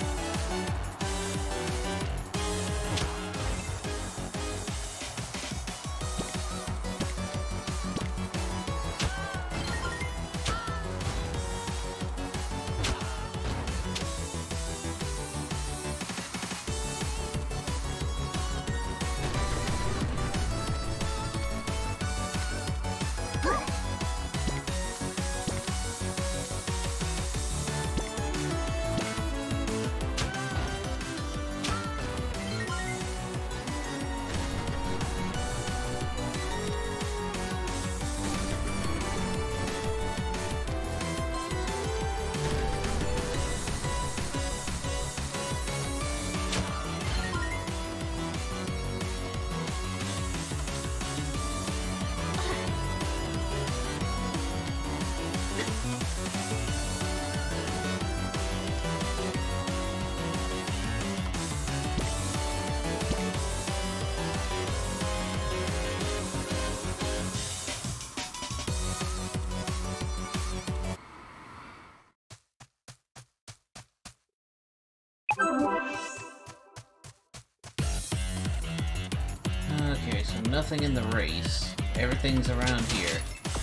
nothing in the race. Everything's around here.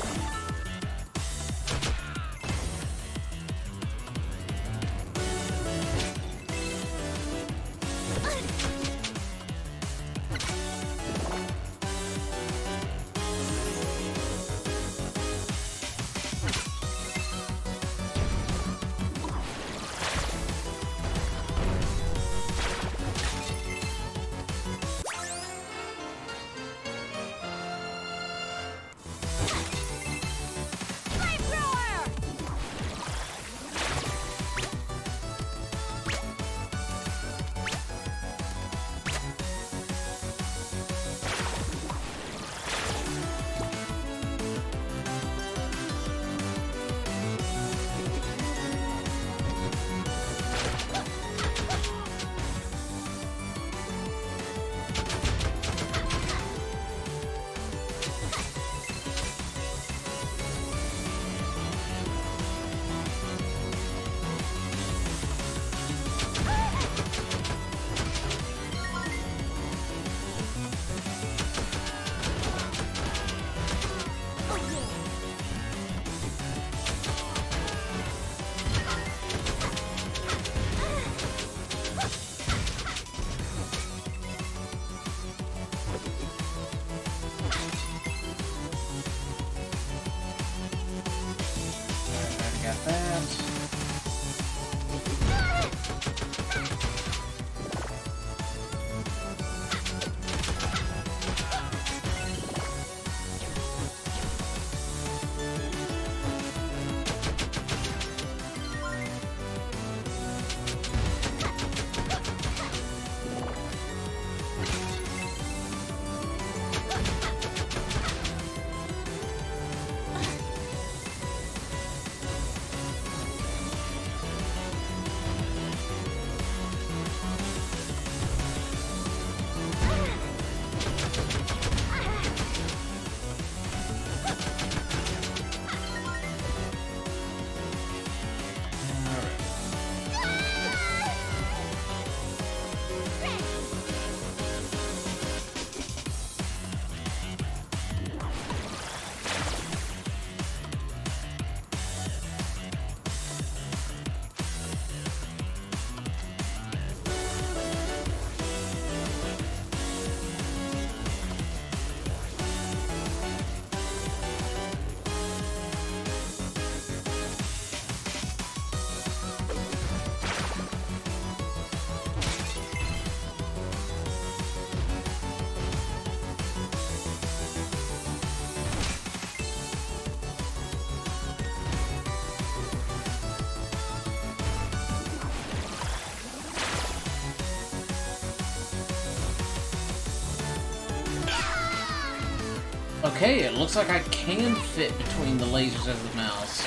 Okay, it looks like I can fit between the lasers and the mouse.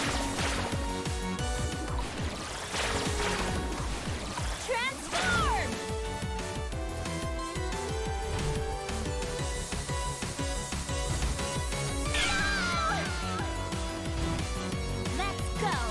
Transform! Let's go!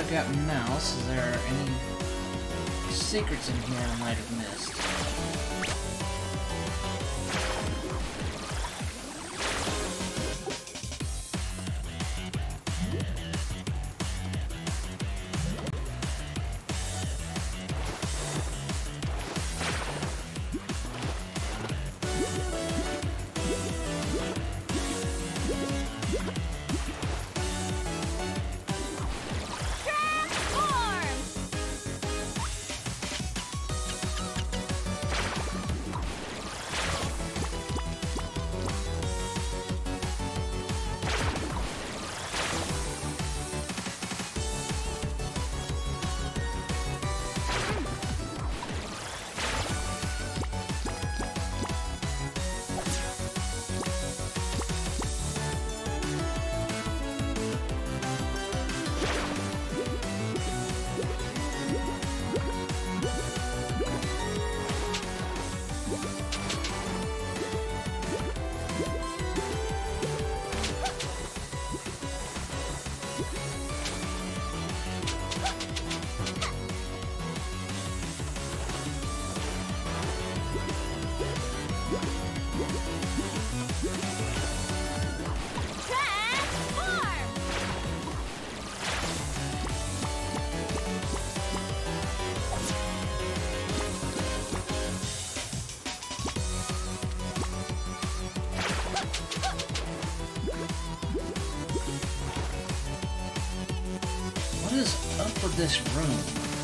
I've got mouse. Is there any secrets in here I might have missed? What is up with this room?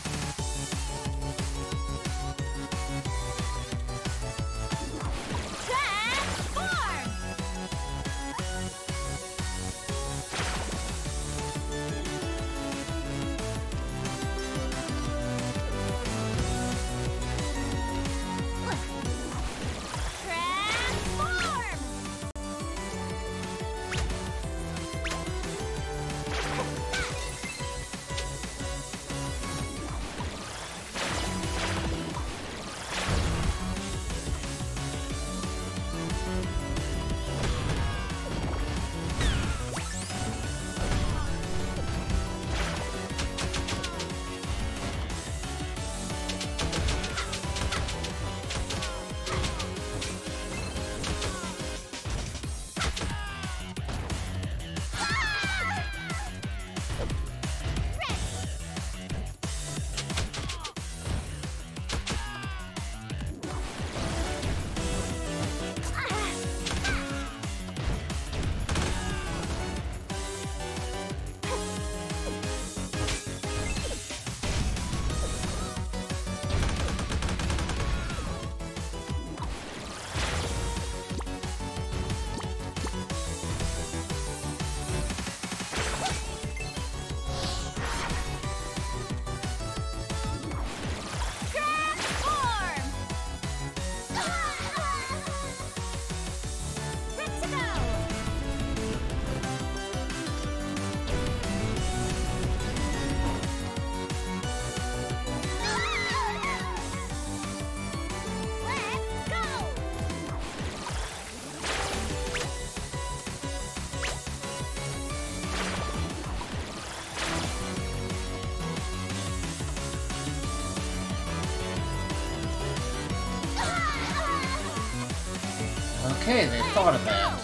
Okay, they thought of that.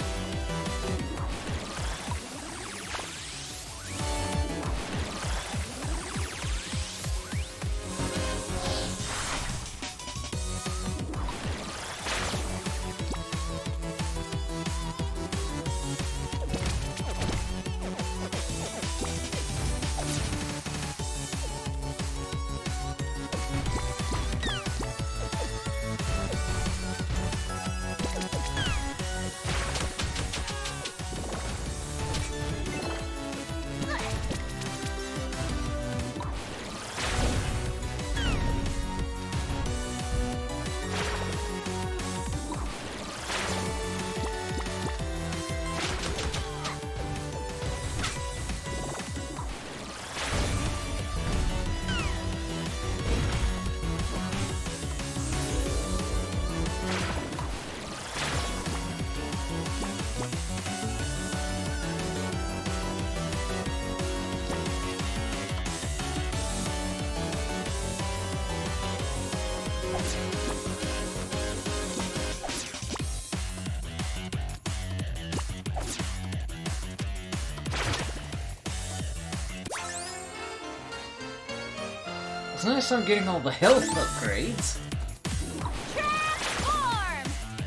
It's nice I'm getting all the health upgrades. Transform!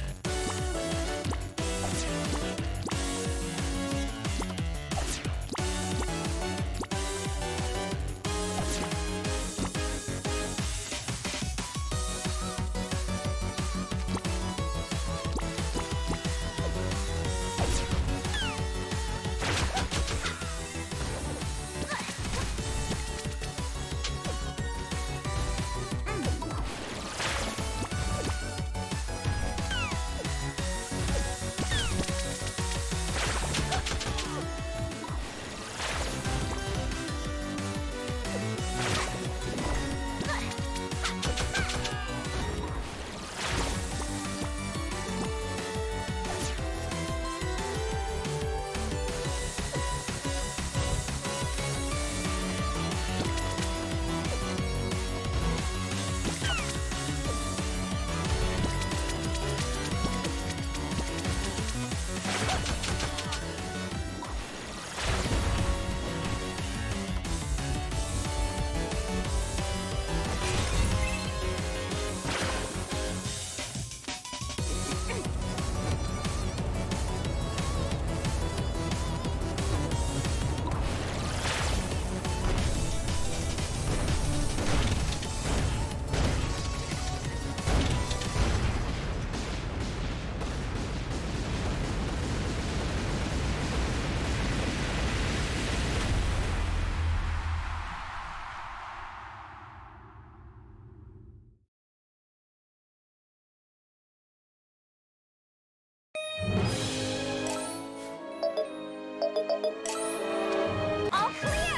All clear!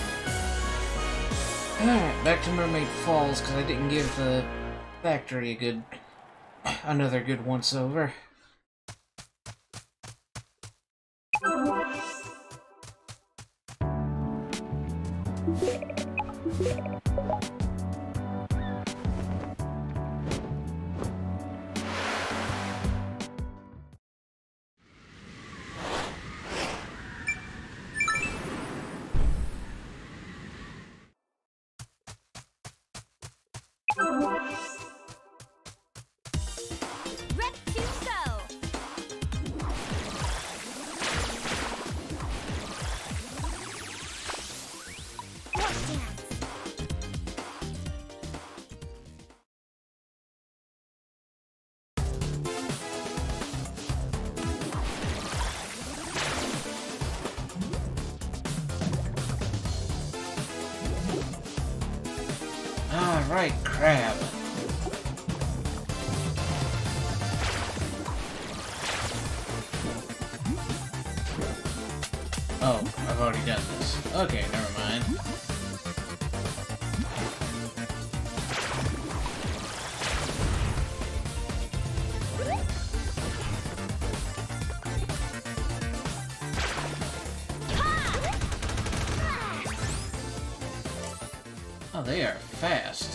Alright, back to Mermaid Falls, because I didn't give the factory a good... another good once-over. Rep to go! Watch dance! Alright, crab. Oh, I've already done this. Okay, never mind. Oh, they are fast.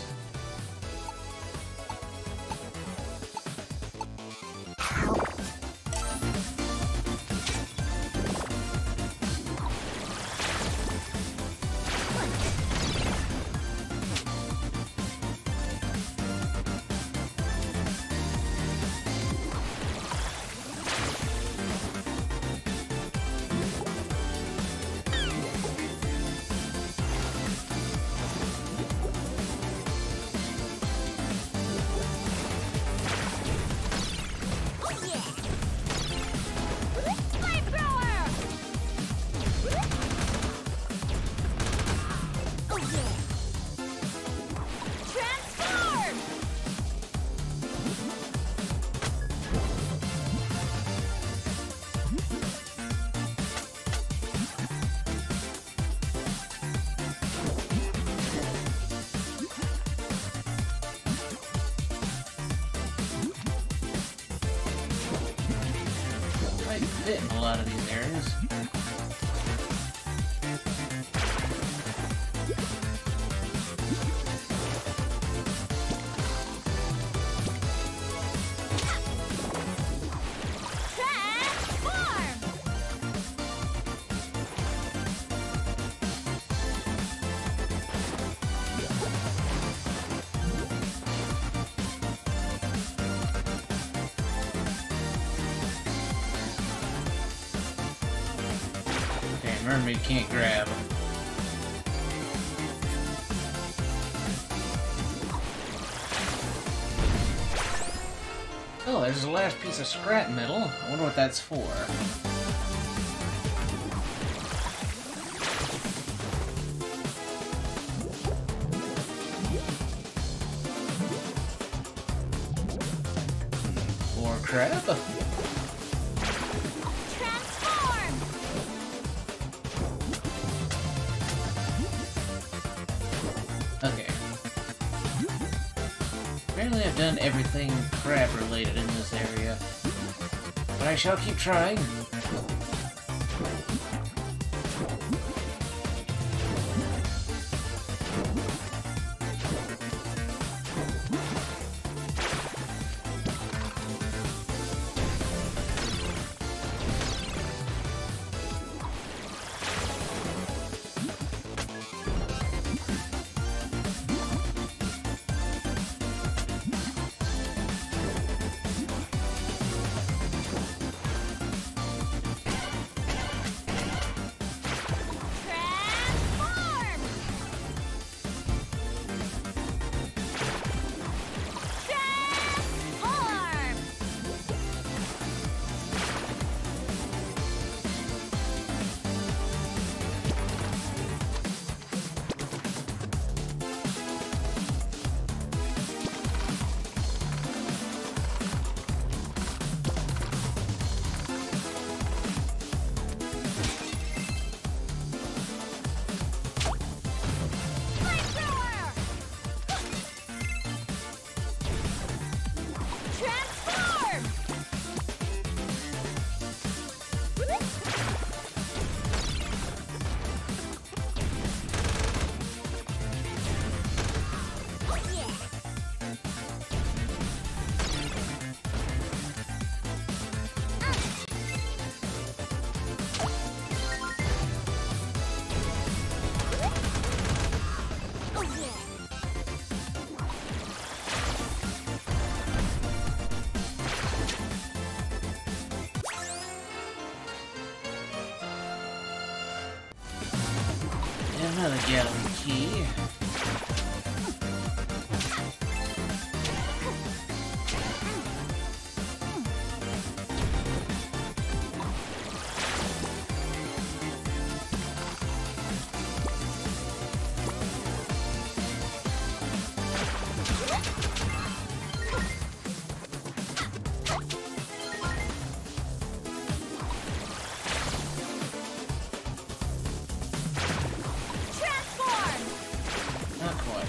I fit in a lot of these areas. mermaid can't grab. Oh, there's the last piece of scrap metal. I wonder what that's for. More crap? Transform! Okay. Apparently I've done everything crab related in this area. But I shall keep trying. Transform! Transform! Flamethrower! Transform! Oh yeah! Oh yeah! And another gallery key. Transform! Not quite.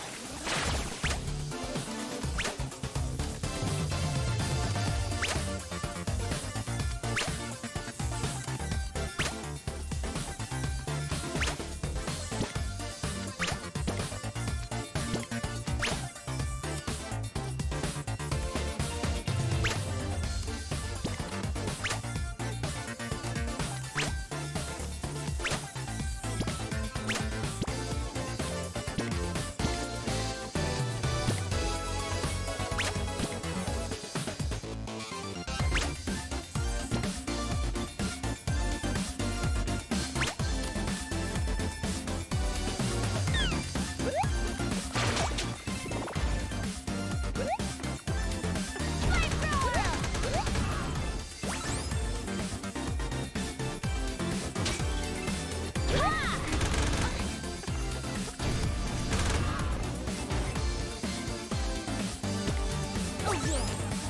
Oh yeah!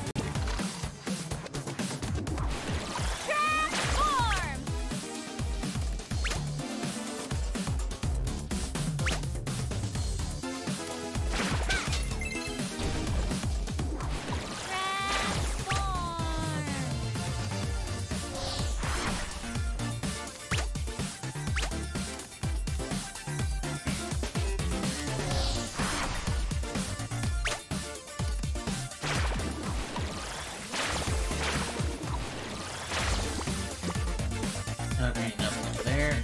Transform! Okay, nothing up there.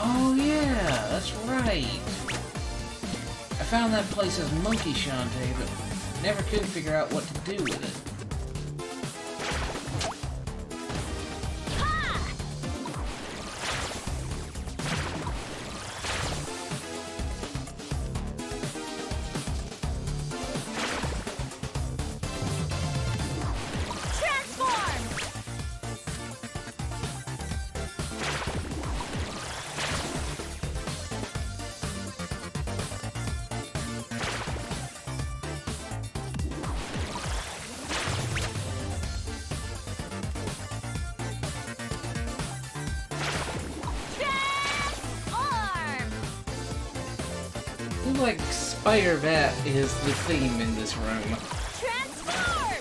Oh yeah, that's right. I found that place as Monkey Shantae, but never could figure out what to do with it. Like Spider Bat is the theme in this room. Transform!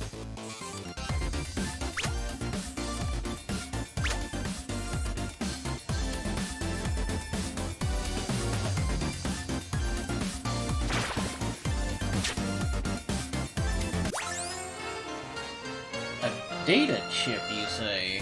A data chip, you say?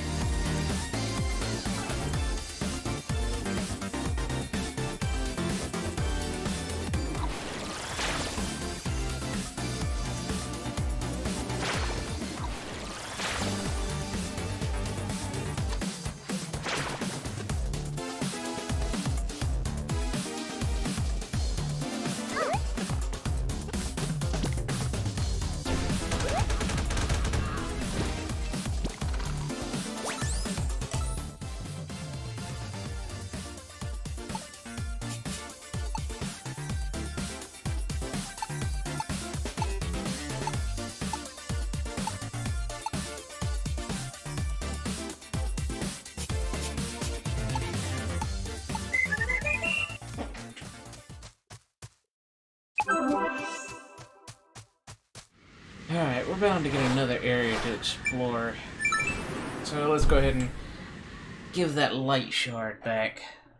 Alright, we're bound to get another area to explore. So let's go ahead and give that light shard back.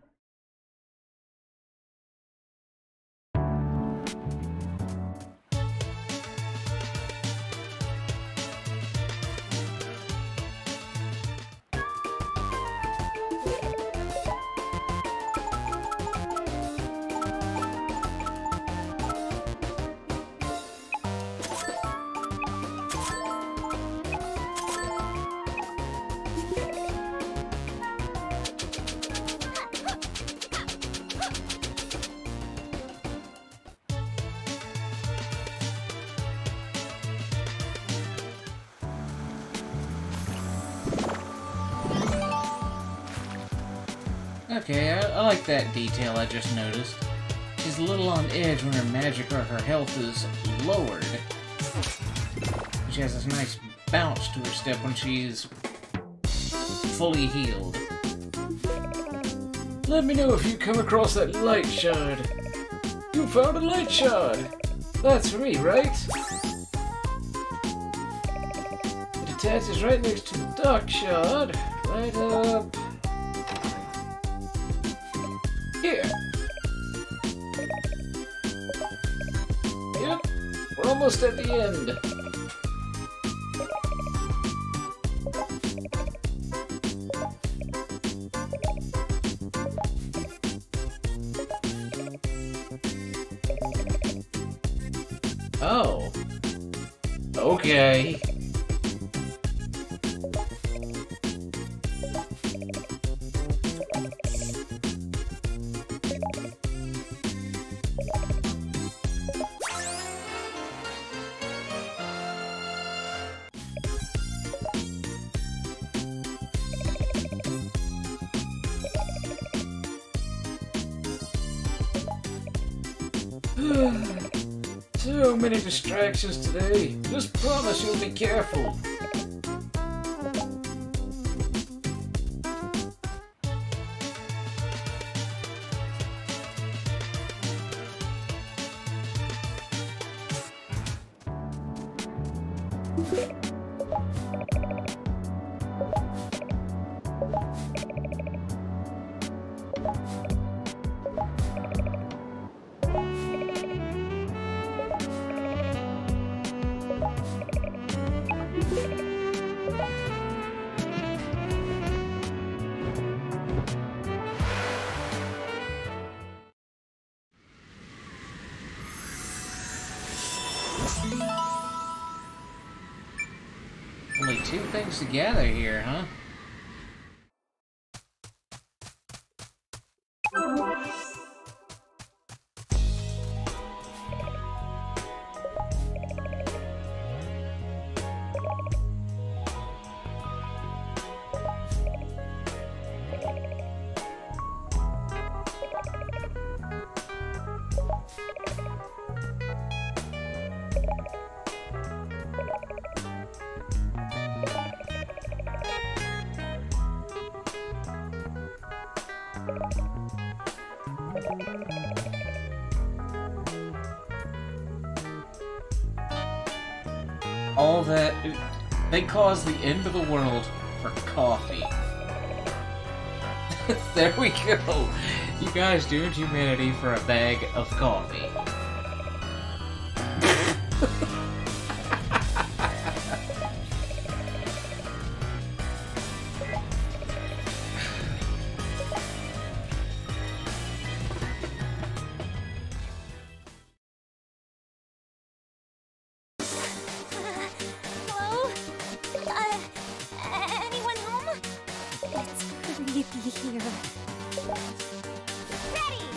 Okay, I, I like that detail I just noticed. She's a little on edge when her magic or her health is lowered. She has this nice bounce to her step when she's fully healed. Let me know if you come across that light shard. You found a light shard! That's for me, right? It attaches right next to the dark shard. Right up... here. Yep, we're almost at the end. Oh. Okay. So many distractions today. Just promise you'll be careful. Only two things to gather here, huh? All that... They caused the end of the world for coffee. There we go! You guys doomed humanity for a bag of coffee. Hello? Uh, anyone home? It's creepy here. Ready!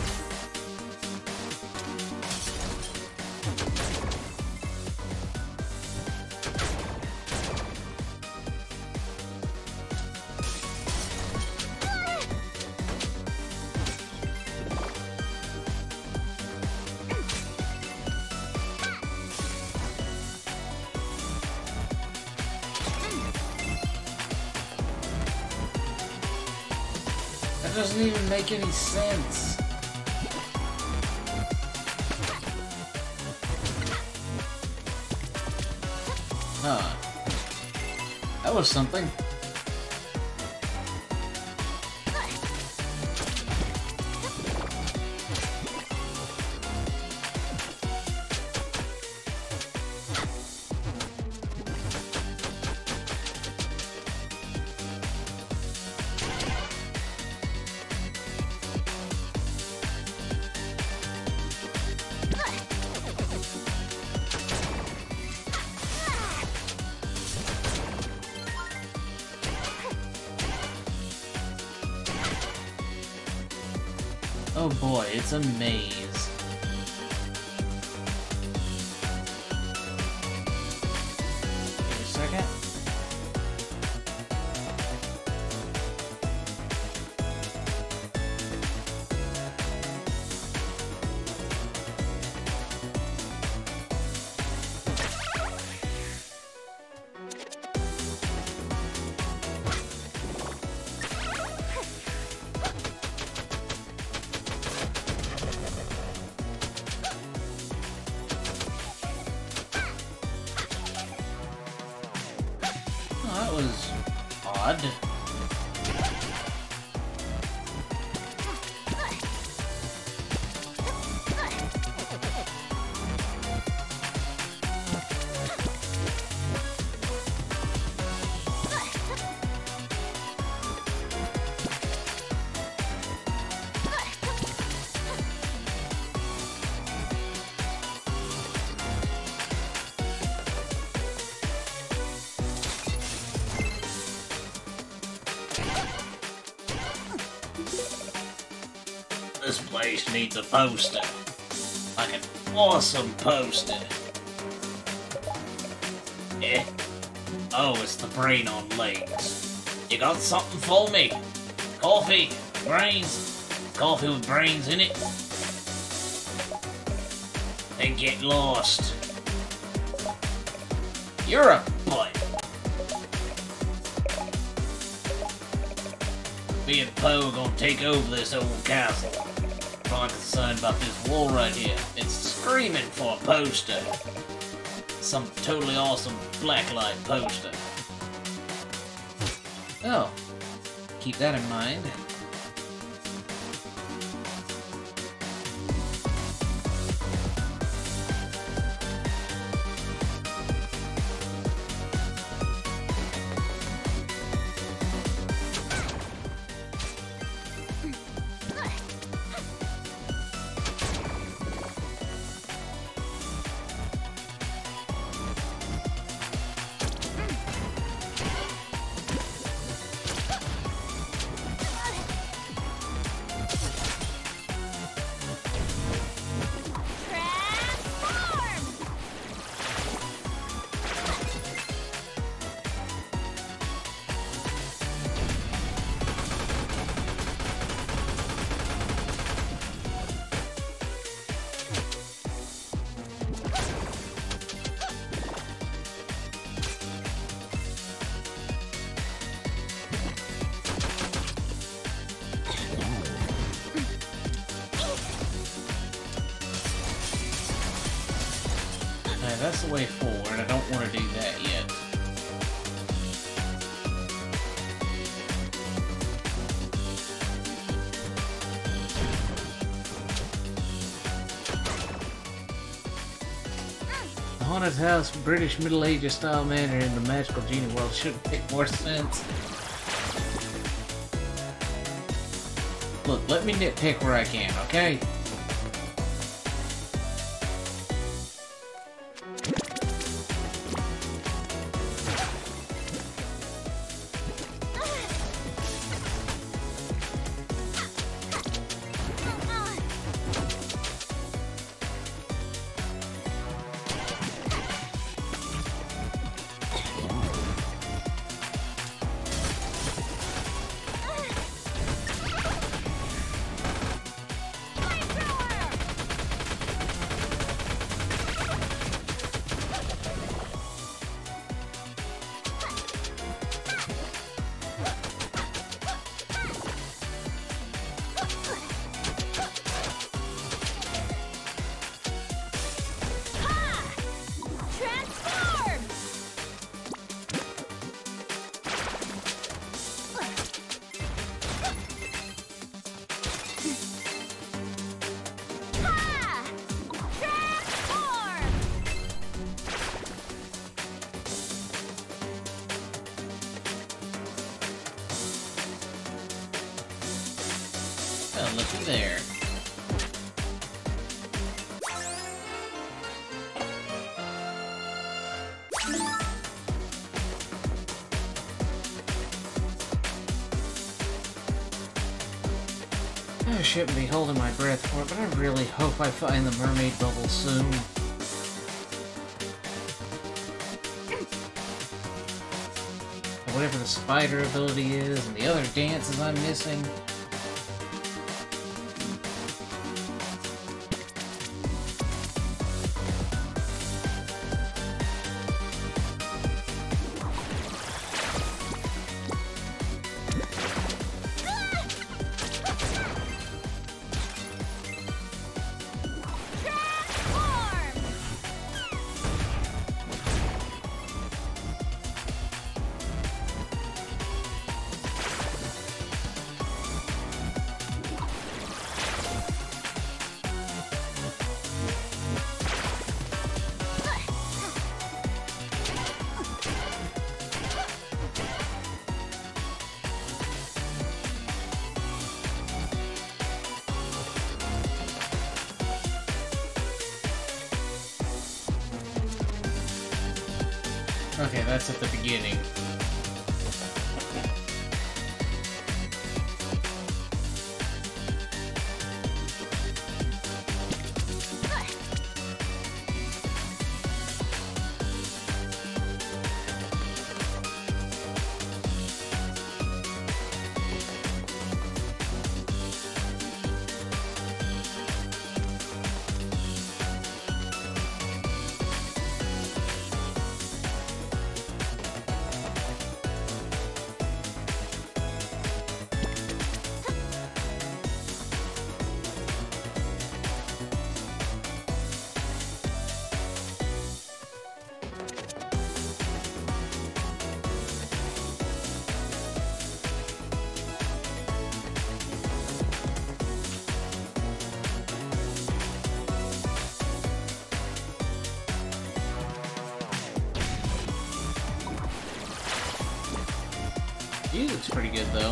That doesn't even make any sense. Huh. That was something. Oh boy, it's a maze. Wait a second. Oh, that was odd. This place needs a poster. Like an awesome poster. Eh? Oh, it's the brain on legs. You got something for me? Coffee? Brains? Coffee with brains in it? Then get lost. You're a butt. Me and Poe gonna take over this old castle. I'm concerned about this wall right here. It's screaming for a poster. Some totally awesome blacklight poster. Oh, keep that in mind. the way forward. I don't want to do that yet. The haunted house, British Middle Ages style manor in the magical Genie world should make more sense. Look, let me nitpick where I can, okay? Oh, looky there. I shouldn't be holding my breath for it, but I really hope I find the mermaid bubble soon. Or whatever the spider ability is, and the other dances I'm missing. Okay, that's at the beginning. He looks pretty good, though.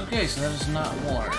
Okay, so that is not war.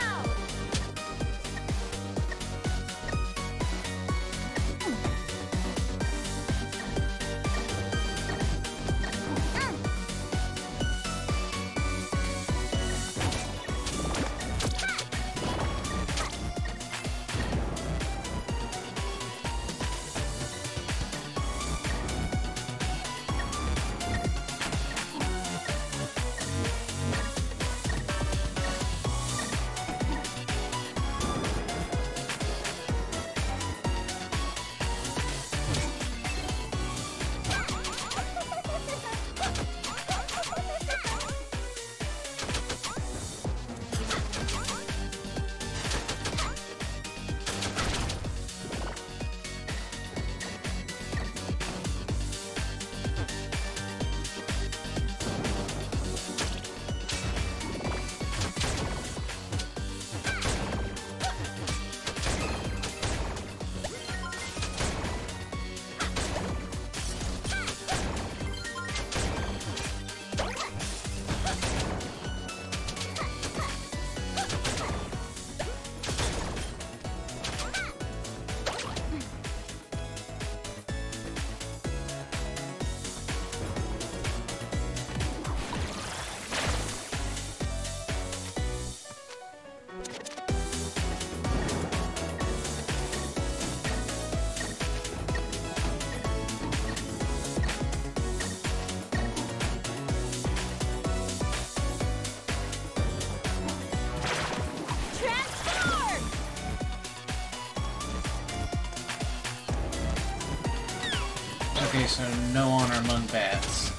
Okay, so no honor among bats.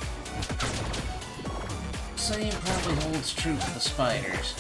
Same probably holds true for the spiders.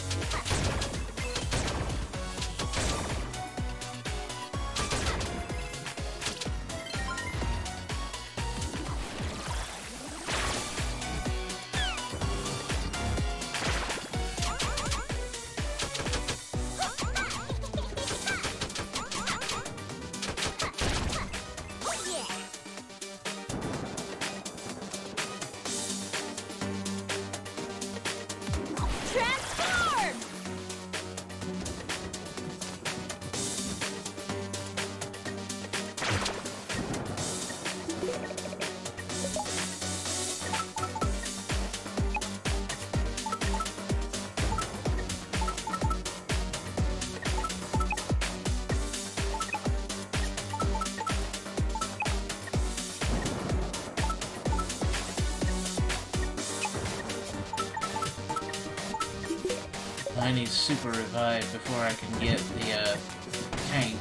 I need super revive before I can get the uh, tank.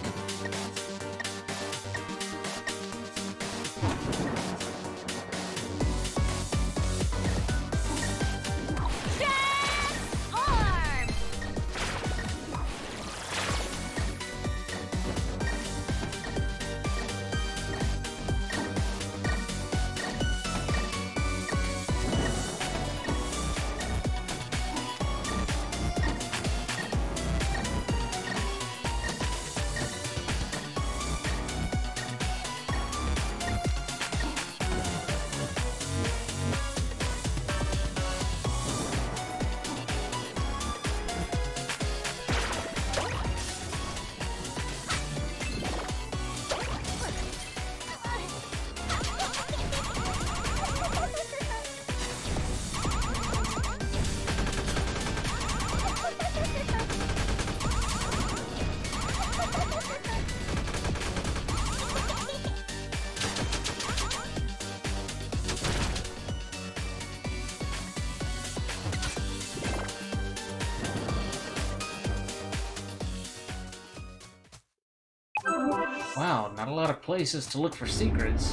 Wow, not a lot of places to look for secrets.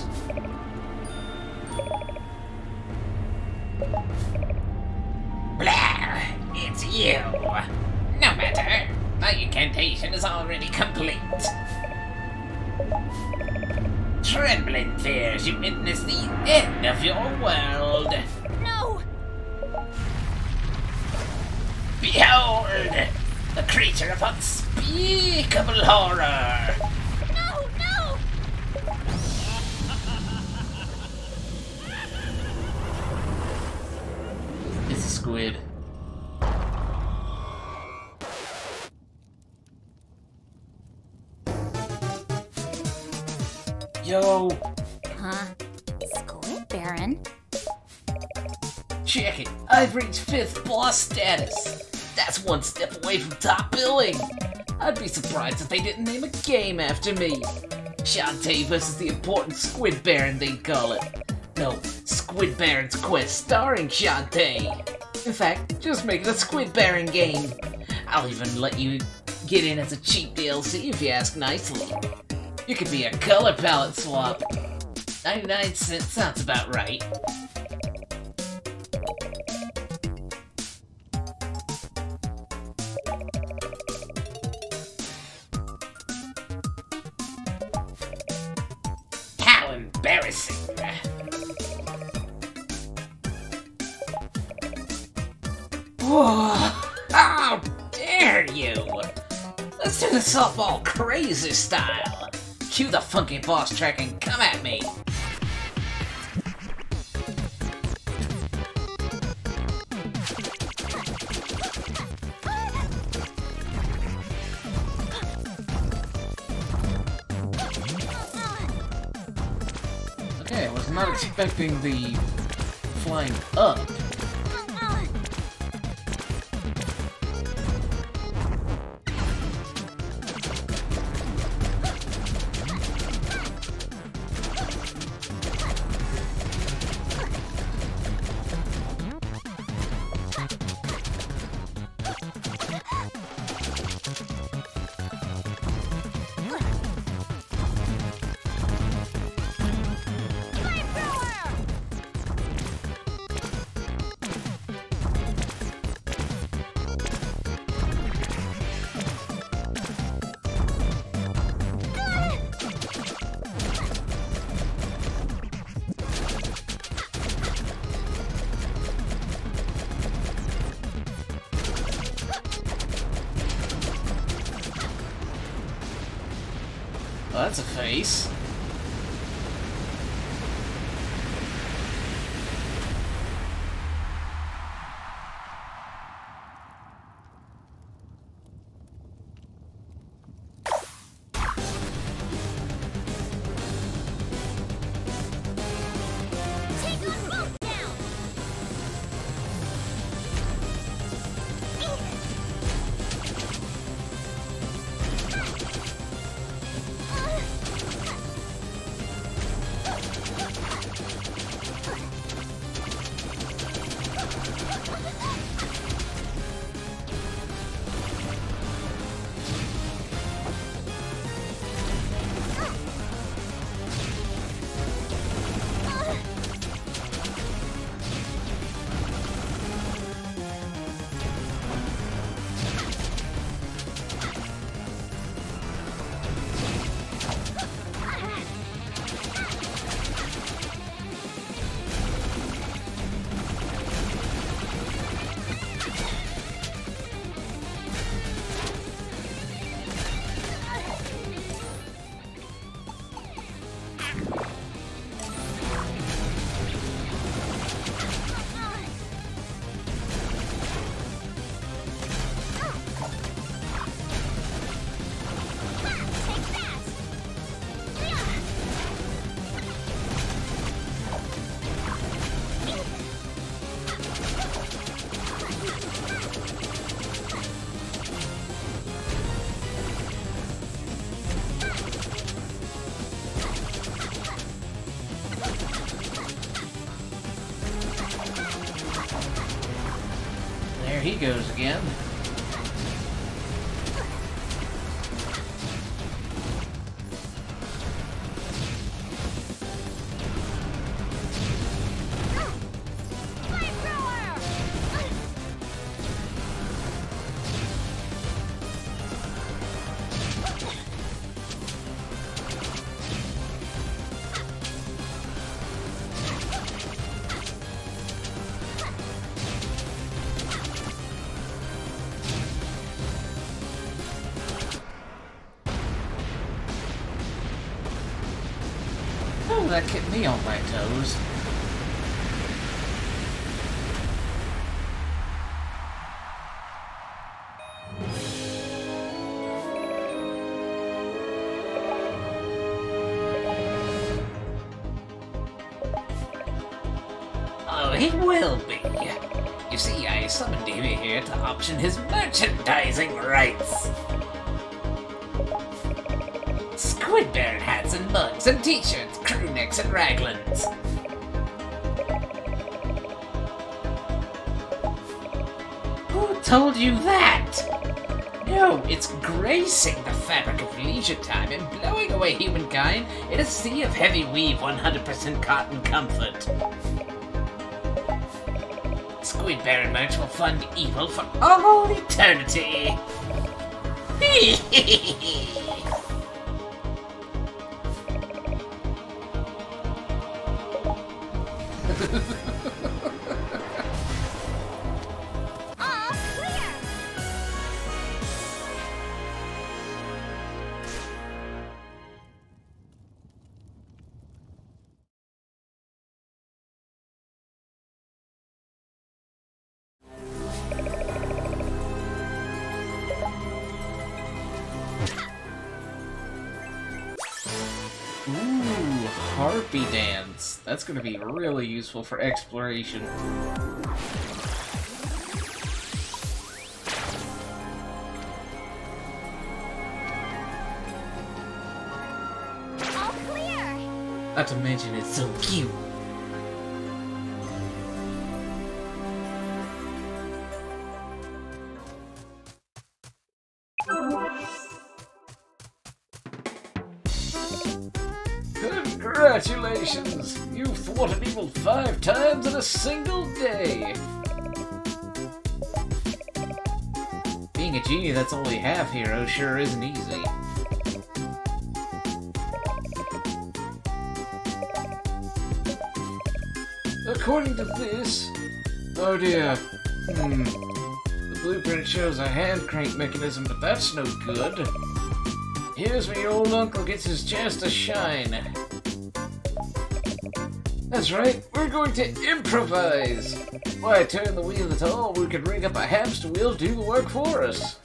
Blah! It's you! No matter, the incantation is already complete. Trembling fears you witness the end of your world. No! Behold! The creature of unspeakable horror! No, no! It's a squid. Yo! Huh? Squid Baron? Check it! I've reached fifth boss status! That's one step away from top billing! I'd be surprised if they didn't name a game after me! Shantae versus the important Squid Baron, they'd call it. No, Squid Baron's Quest starring Shantae! In fact, just make it a Squid Baron game! I'll even let you get in as a cheap D L C if you ask nicely. You could be a color palette swap. ninety-nine cents sounds about right. How embarrassing! Whoa! How dare you! Let's do the softball crazy style! Cue the funky boss track and come at me! Okay, I was not expecting the flying up. Well, that's a face. There he goes again. Oh, that kept me on my toes. he will be. You see, I summoned him here to option his merchandising rights. Squid Baron hats and mugs and t-shirts, crew necks and raglans. Who told you that? No, it's gracing the fabric of leisure time and blowing away humankind in a sea of heavy weave one hundred percent cotton comfort. Squid Baron merch will fund evil for all eternity. Ooh, Harpy Dance. That's gonna be really useful for exploration. All clear! Not to mention it's so cute. Congratulations! You've thwarted evil five times in a single day! Being a genie that's only half hero sure isn't easy. According to this... Oh dear. Hmm. The blueprint shows a hand crank mechanism, but that's no good. Here's where your old uncle gets his chance to shine. That's right, we're going to improvise! Why turn the wheel at all? We could rig up a hamster wheel to do the work for us.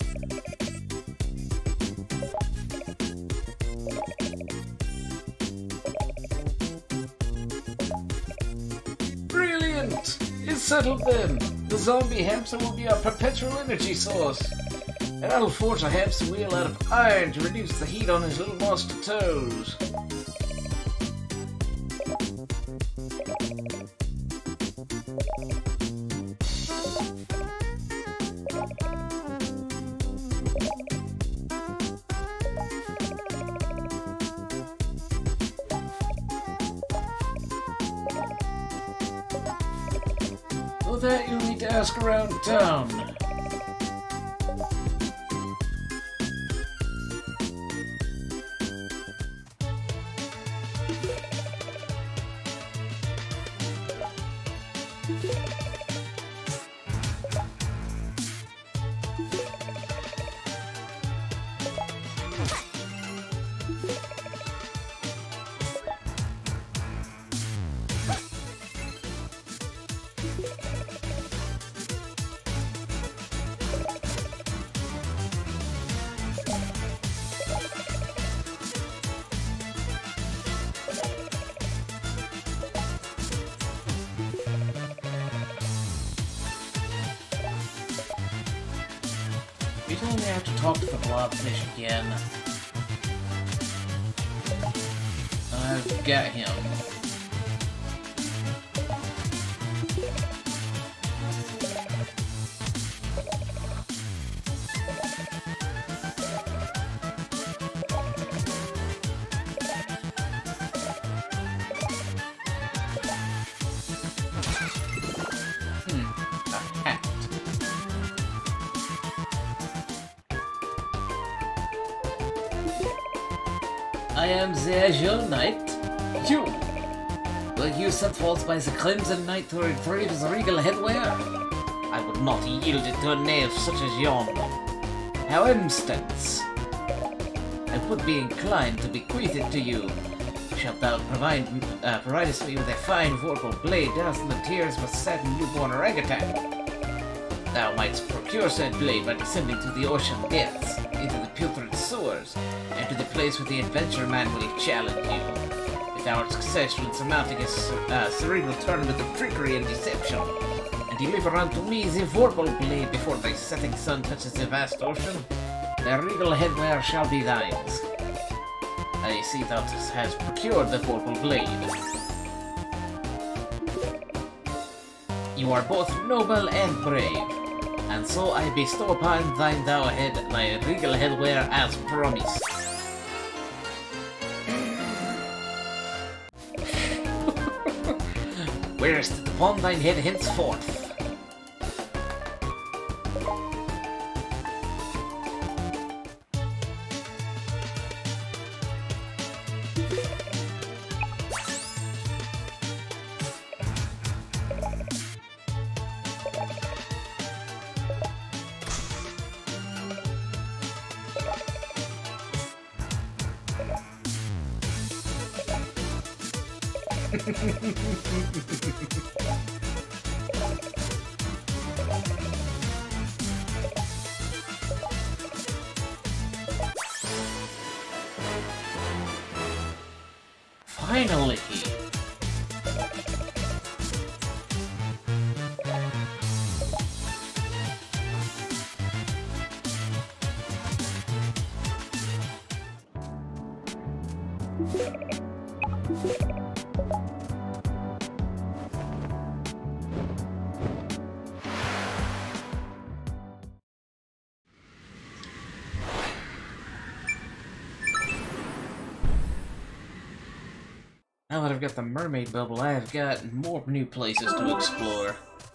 Brilliant! It's settled then! The zombie hamster will be our perpetual energy source. And I'll forge a hamster wheel out of iron to reduce the heat on his little monster toes. For that, you'll need to ask around town. We only have to talk to the blobfish again. I've got him. I am the Azure Knight. You! Will you set forth by the Crimson Knight to retrieve his regal headwear? I would not yield it to a knave such as yon. How instance? I would be inclined to bequeath it to you. Shalt thou provide, uh, provide us me with a fine vorpal blade doused in the tears of a satin newborn orangutan? Thou mightst procure said blade by descending to the ocean depths, into the putrid sewers, and to the place where the adventure man will challenge you. With our success in surmounting a uh, cerebral tournament of trickery and deception, and deliver unto me the vorpal blade before the setting sun touches the vast ocean, the regal headwear shall be thine. I see thou hast procured the vorpal blade. You are both noble and brave, and so I bestow upon thine thou head my regal headwear as promised. Wearest it upon thine head henceforth. Finally! Now that I've got the mermaid bubble, I've got more new places to explore.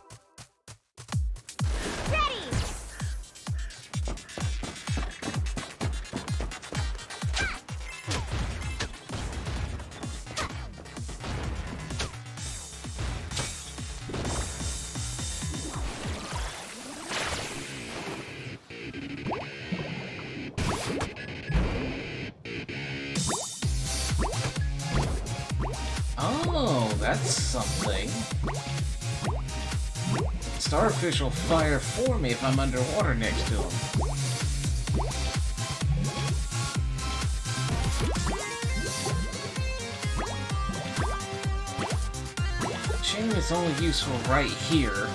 Oh, that's something. Starfish will fire for me if I'm underwater next to him. Shame it's only useful right here.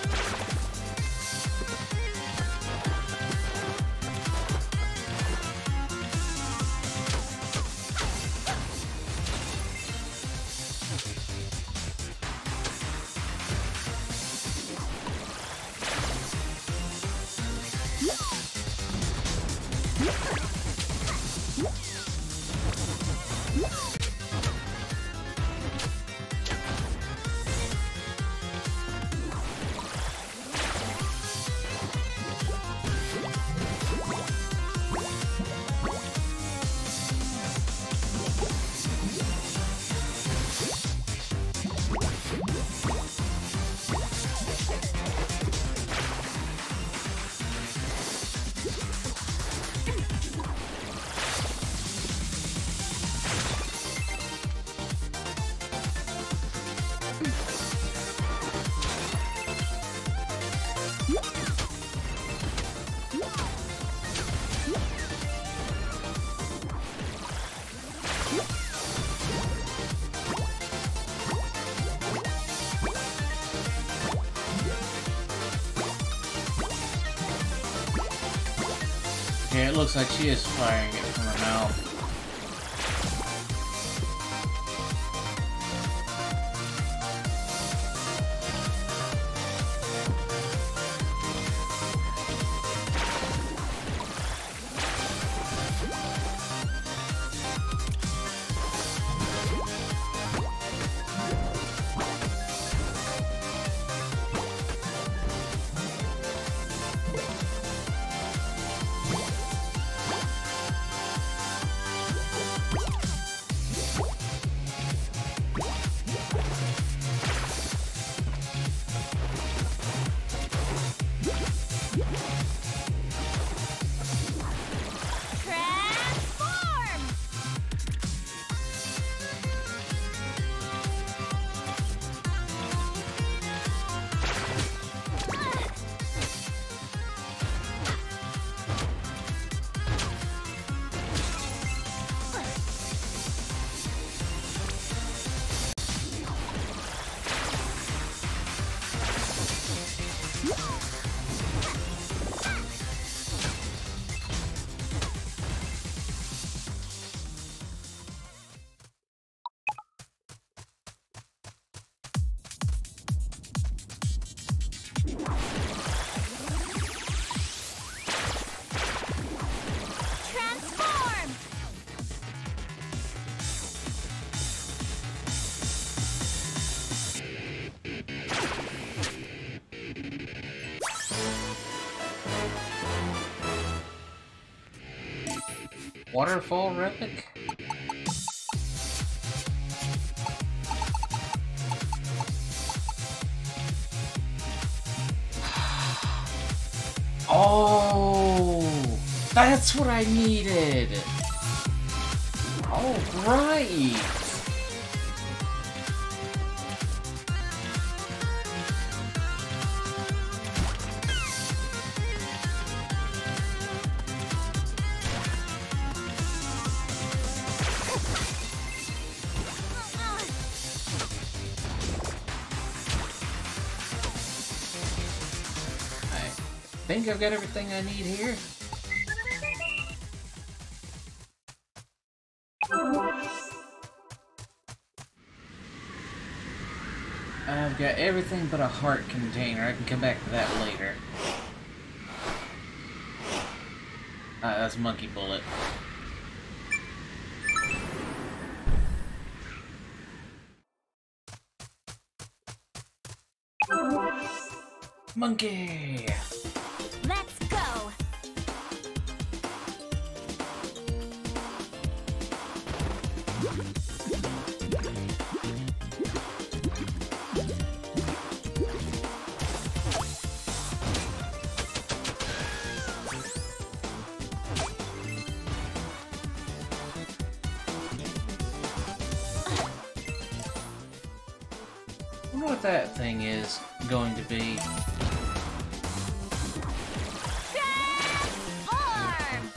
Yeah, it looks like she is firing it from her mouth. Waterfall relic? Oh, that's what I needed. All right. I think I've got everything I need here. I've got everything but a heart container. I can come back to that later. Ah, that's monkey bullet. Monkey! Let's go! I wonder what that thing is going to be. Transform!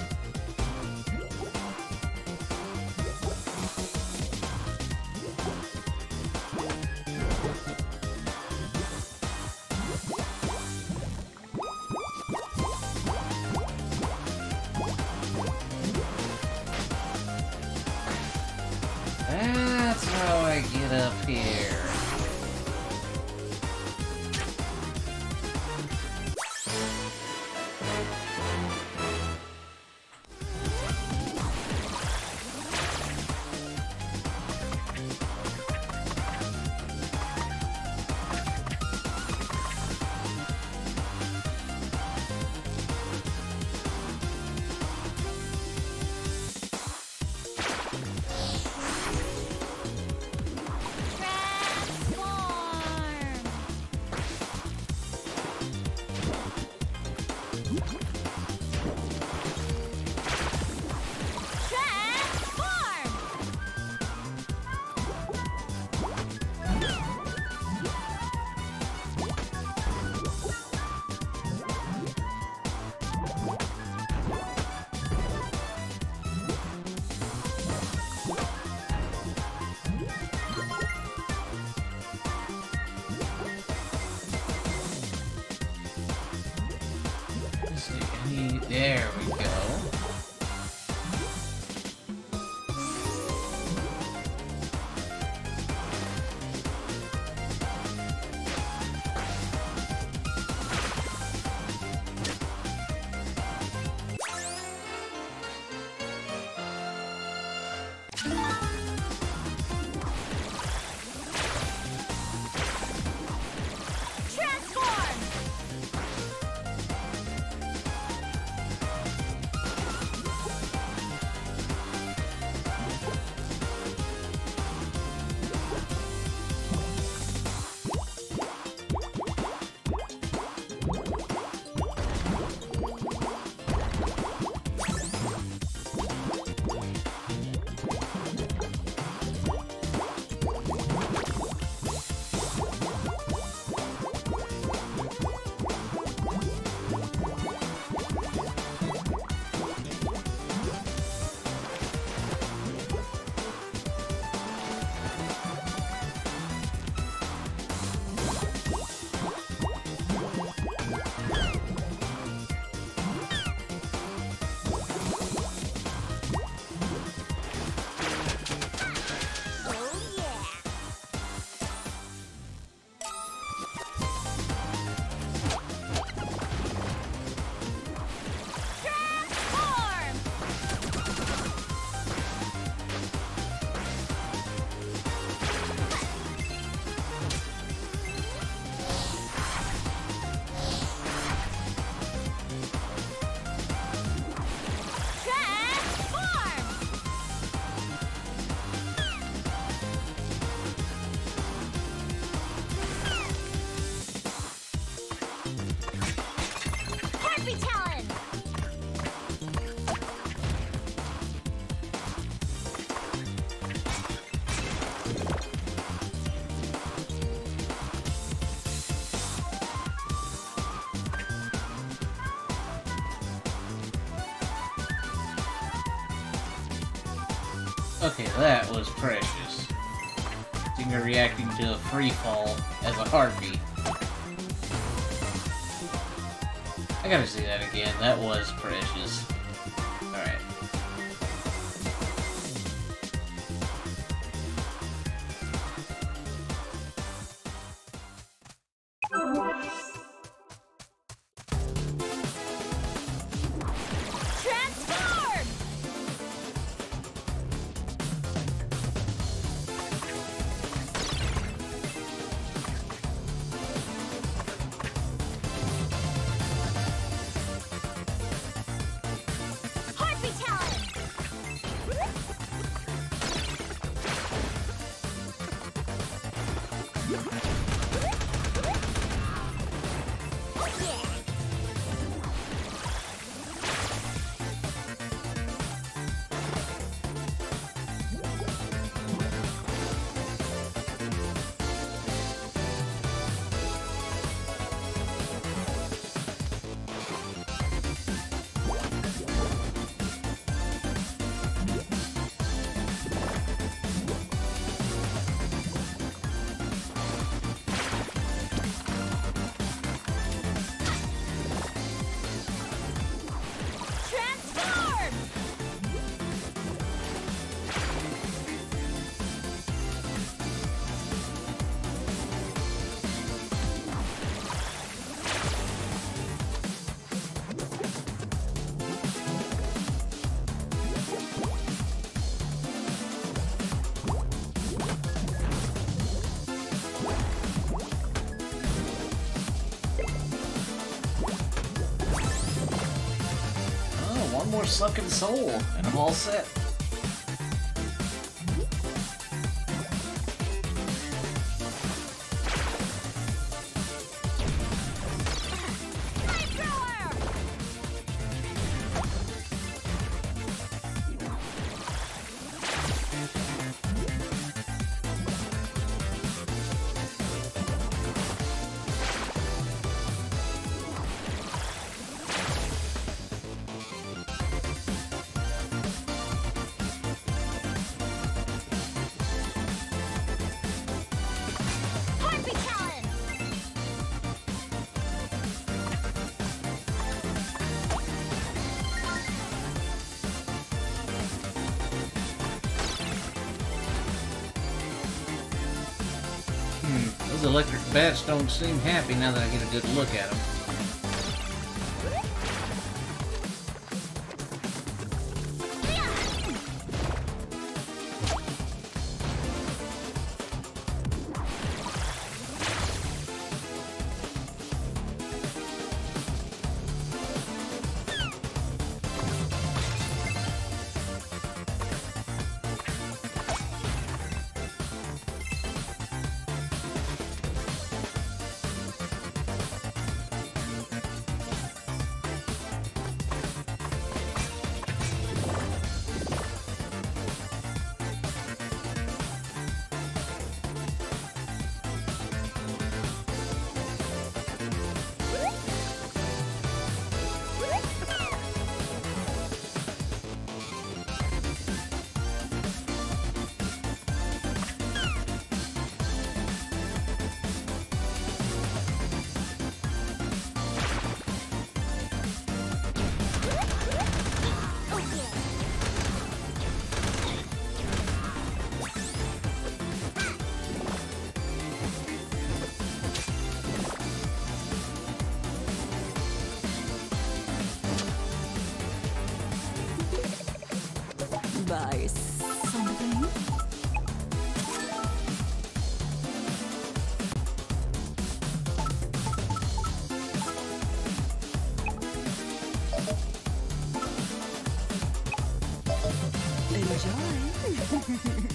That's how I get up here. There we go. Okay, that was precious. Singer reacting to a free fall as a heartbeat. I gotta see that again. That was precious. Alright. Transform! Heartbeat talent! Yeah! Transform! Oh, one more sunken soul, and I'm all set. Flamethrower! Heartbeat talent! Hmm, those electric bats don't seem happy now that I get a good look at them. Buy something? Enjoy.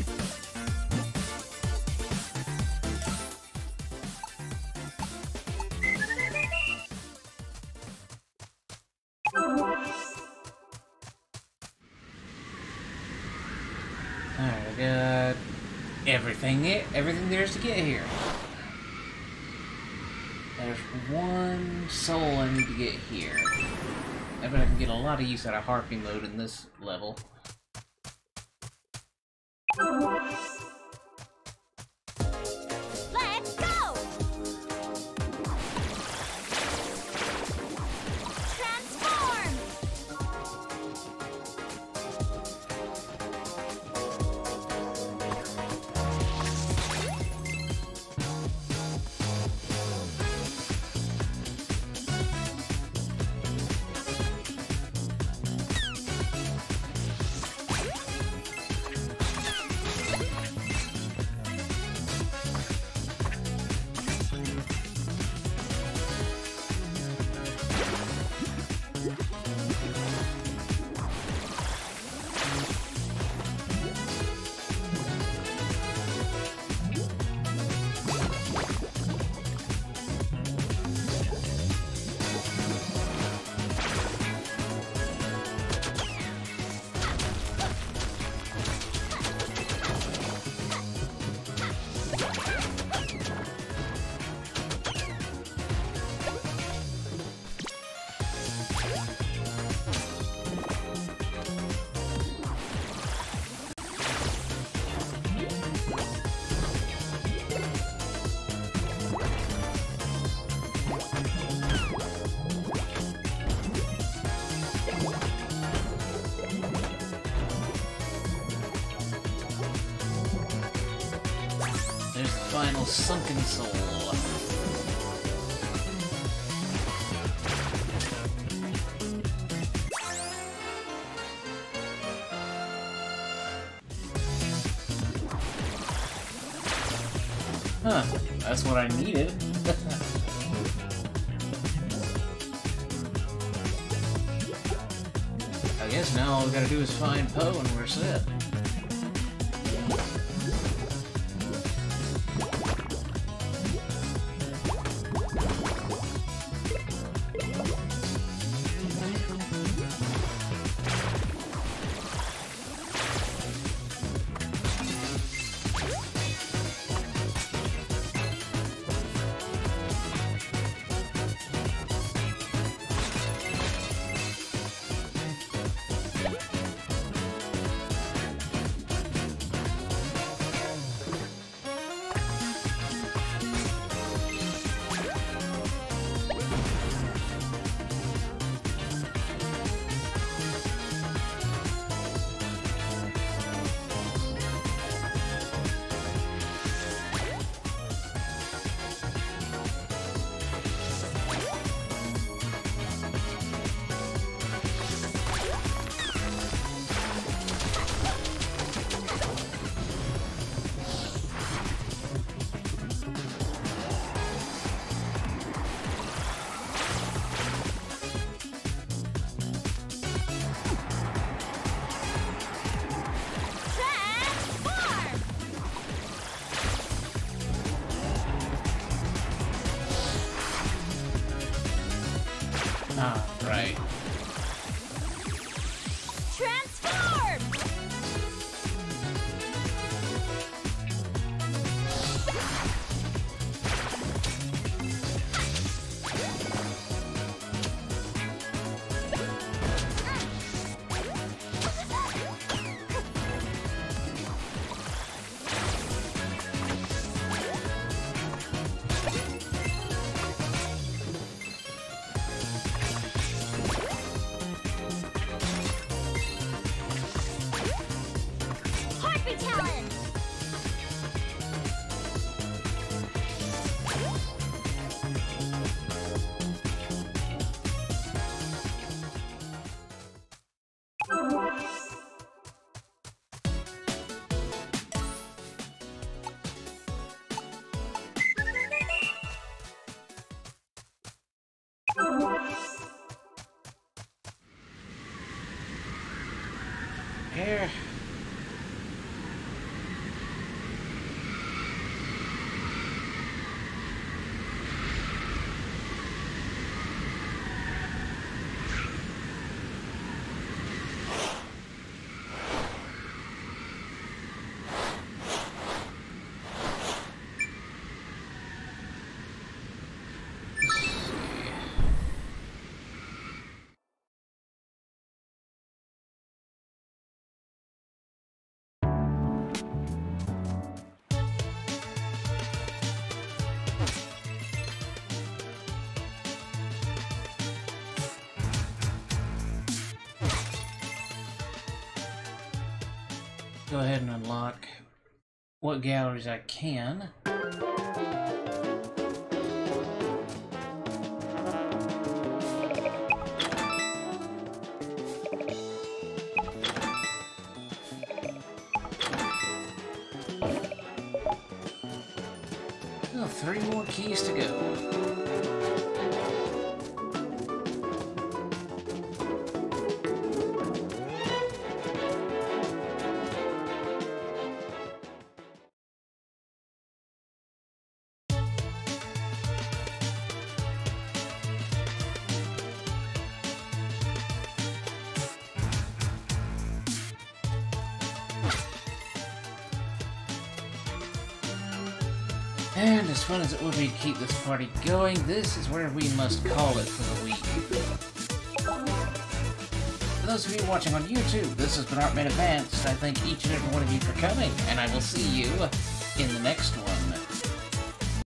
Alright, I got everything it everything there is to get here. There's one soul I need to get here. I bet I can get a lot of use out of harping mode in this level. Let's go! Transform! There's the final sunken soul. Huh, that's what I needed. I guess now all we gotta do is find Poe and we're set. Ah, right. Transform! Heartbeat Talon! Here. go ahead and unlock what galleries I can. Oh, three more keys to go. And as fun as it would be to keep this party going, this is where we must call it for the week. For those of you watching on YouTube, this has been Art Made Advanced. I thank each and every one of you for coming, and I will see you in the next one.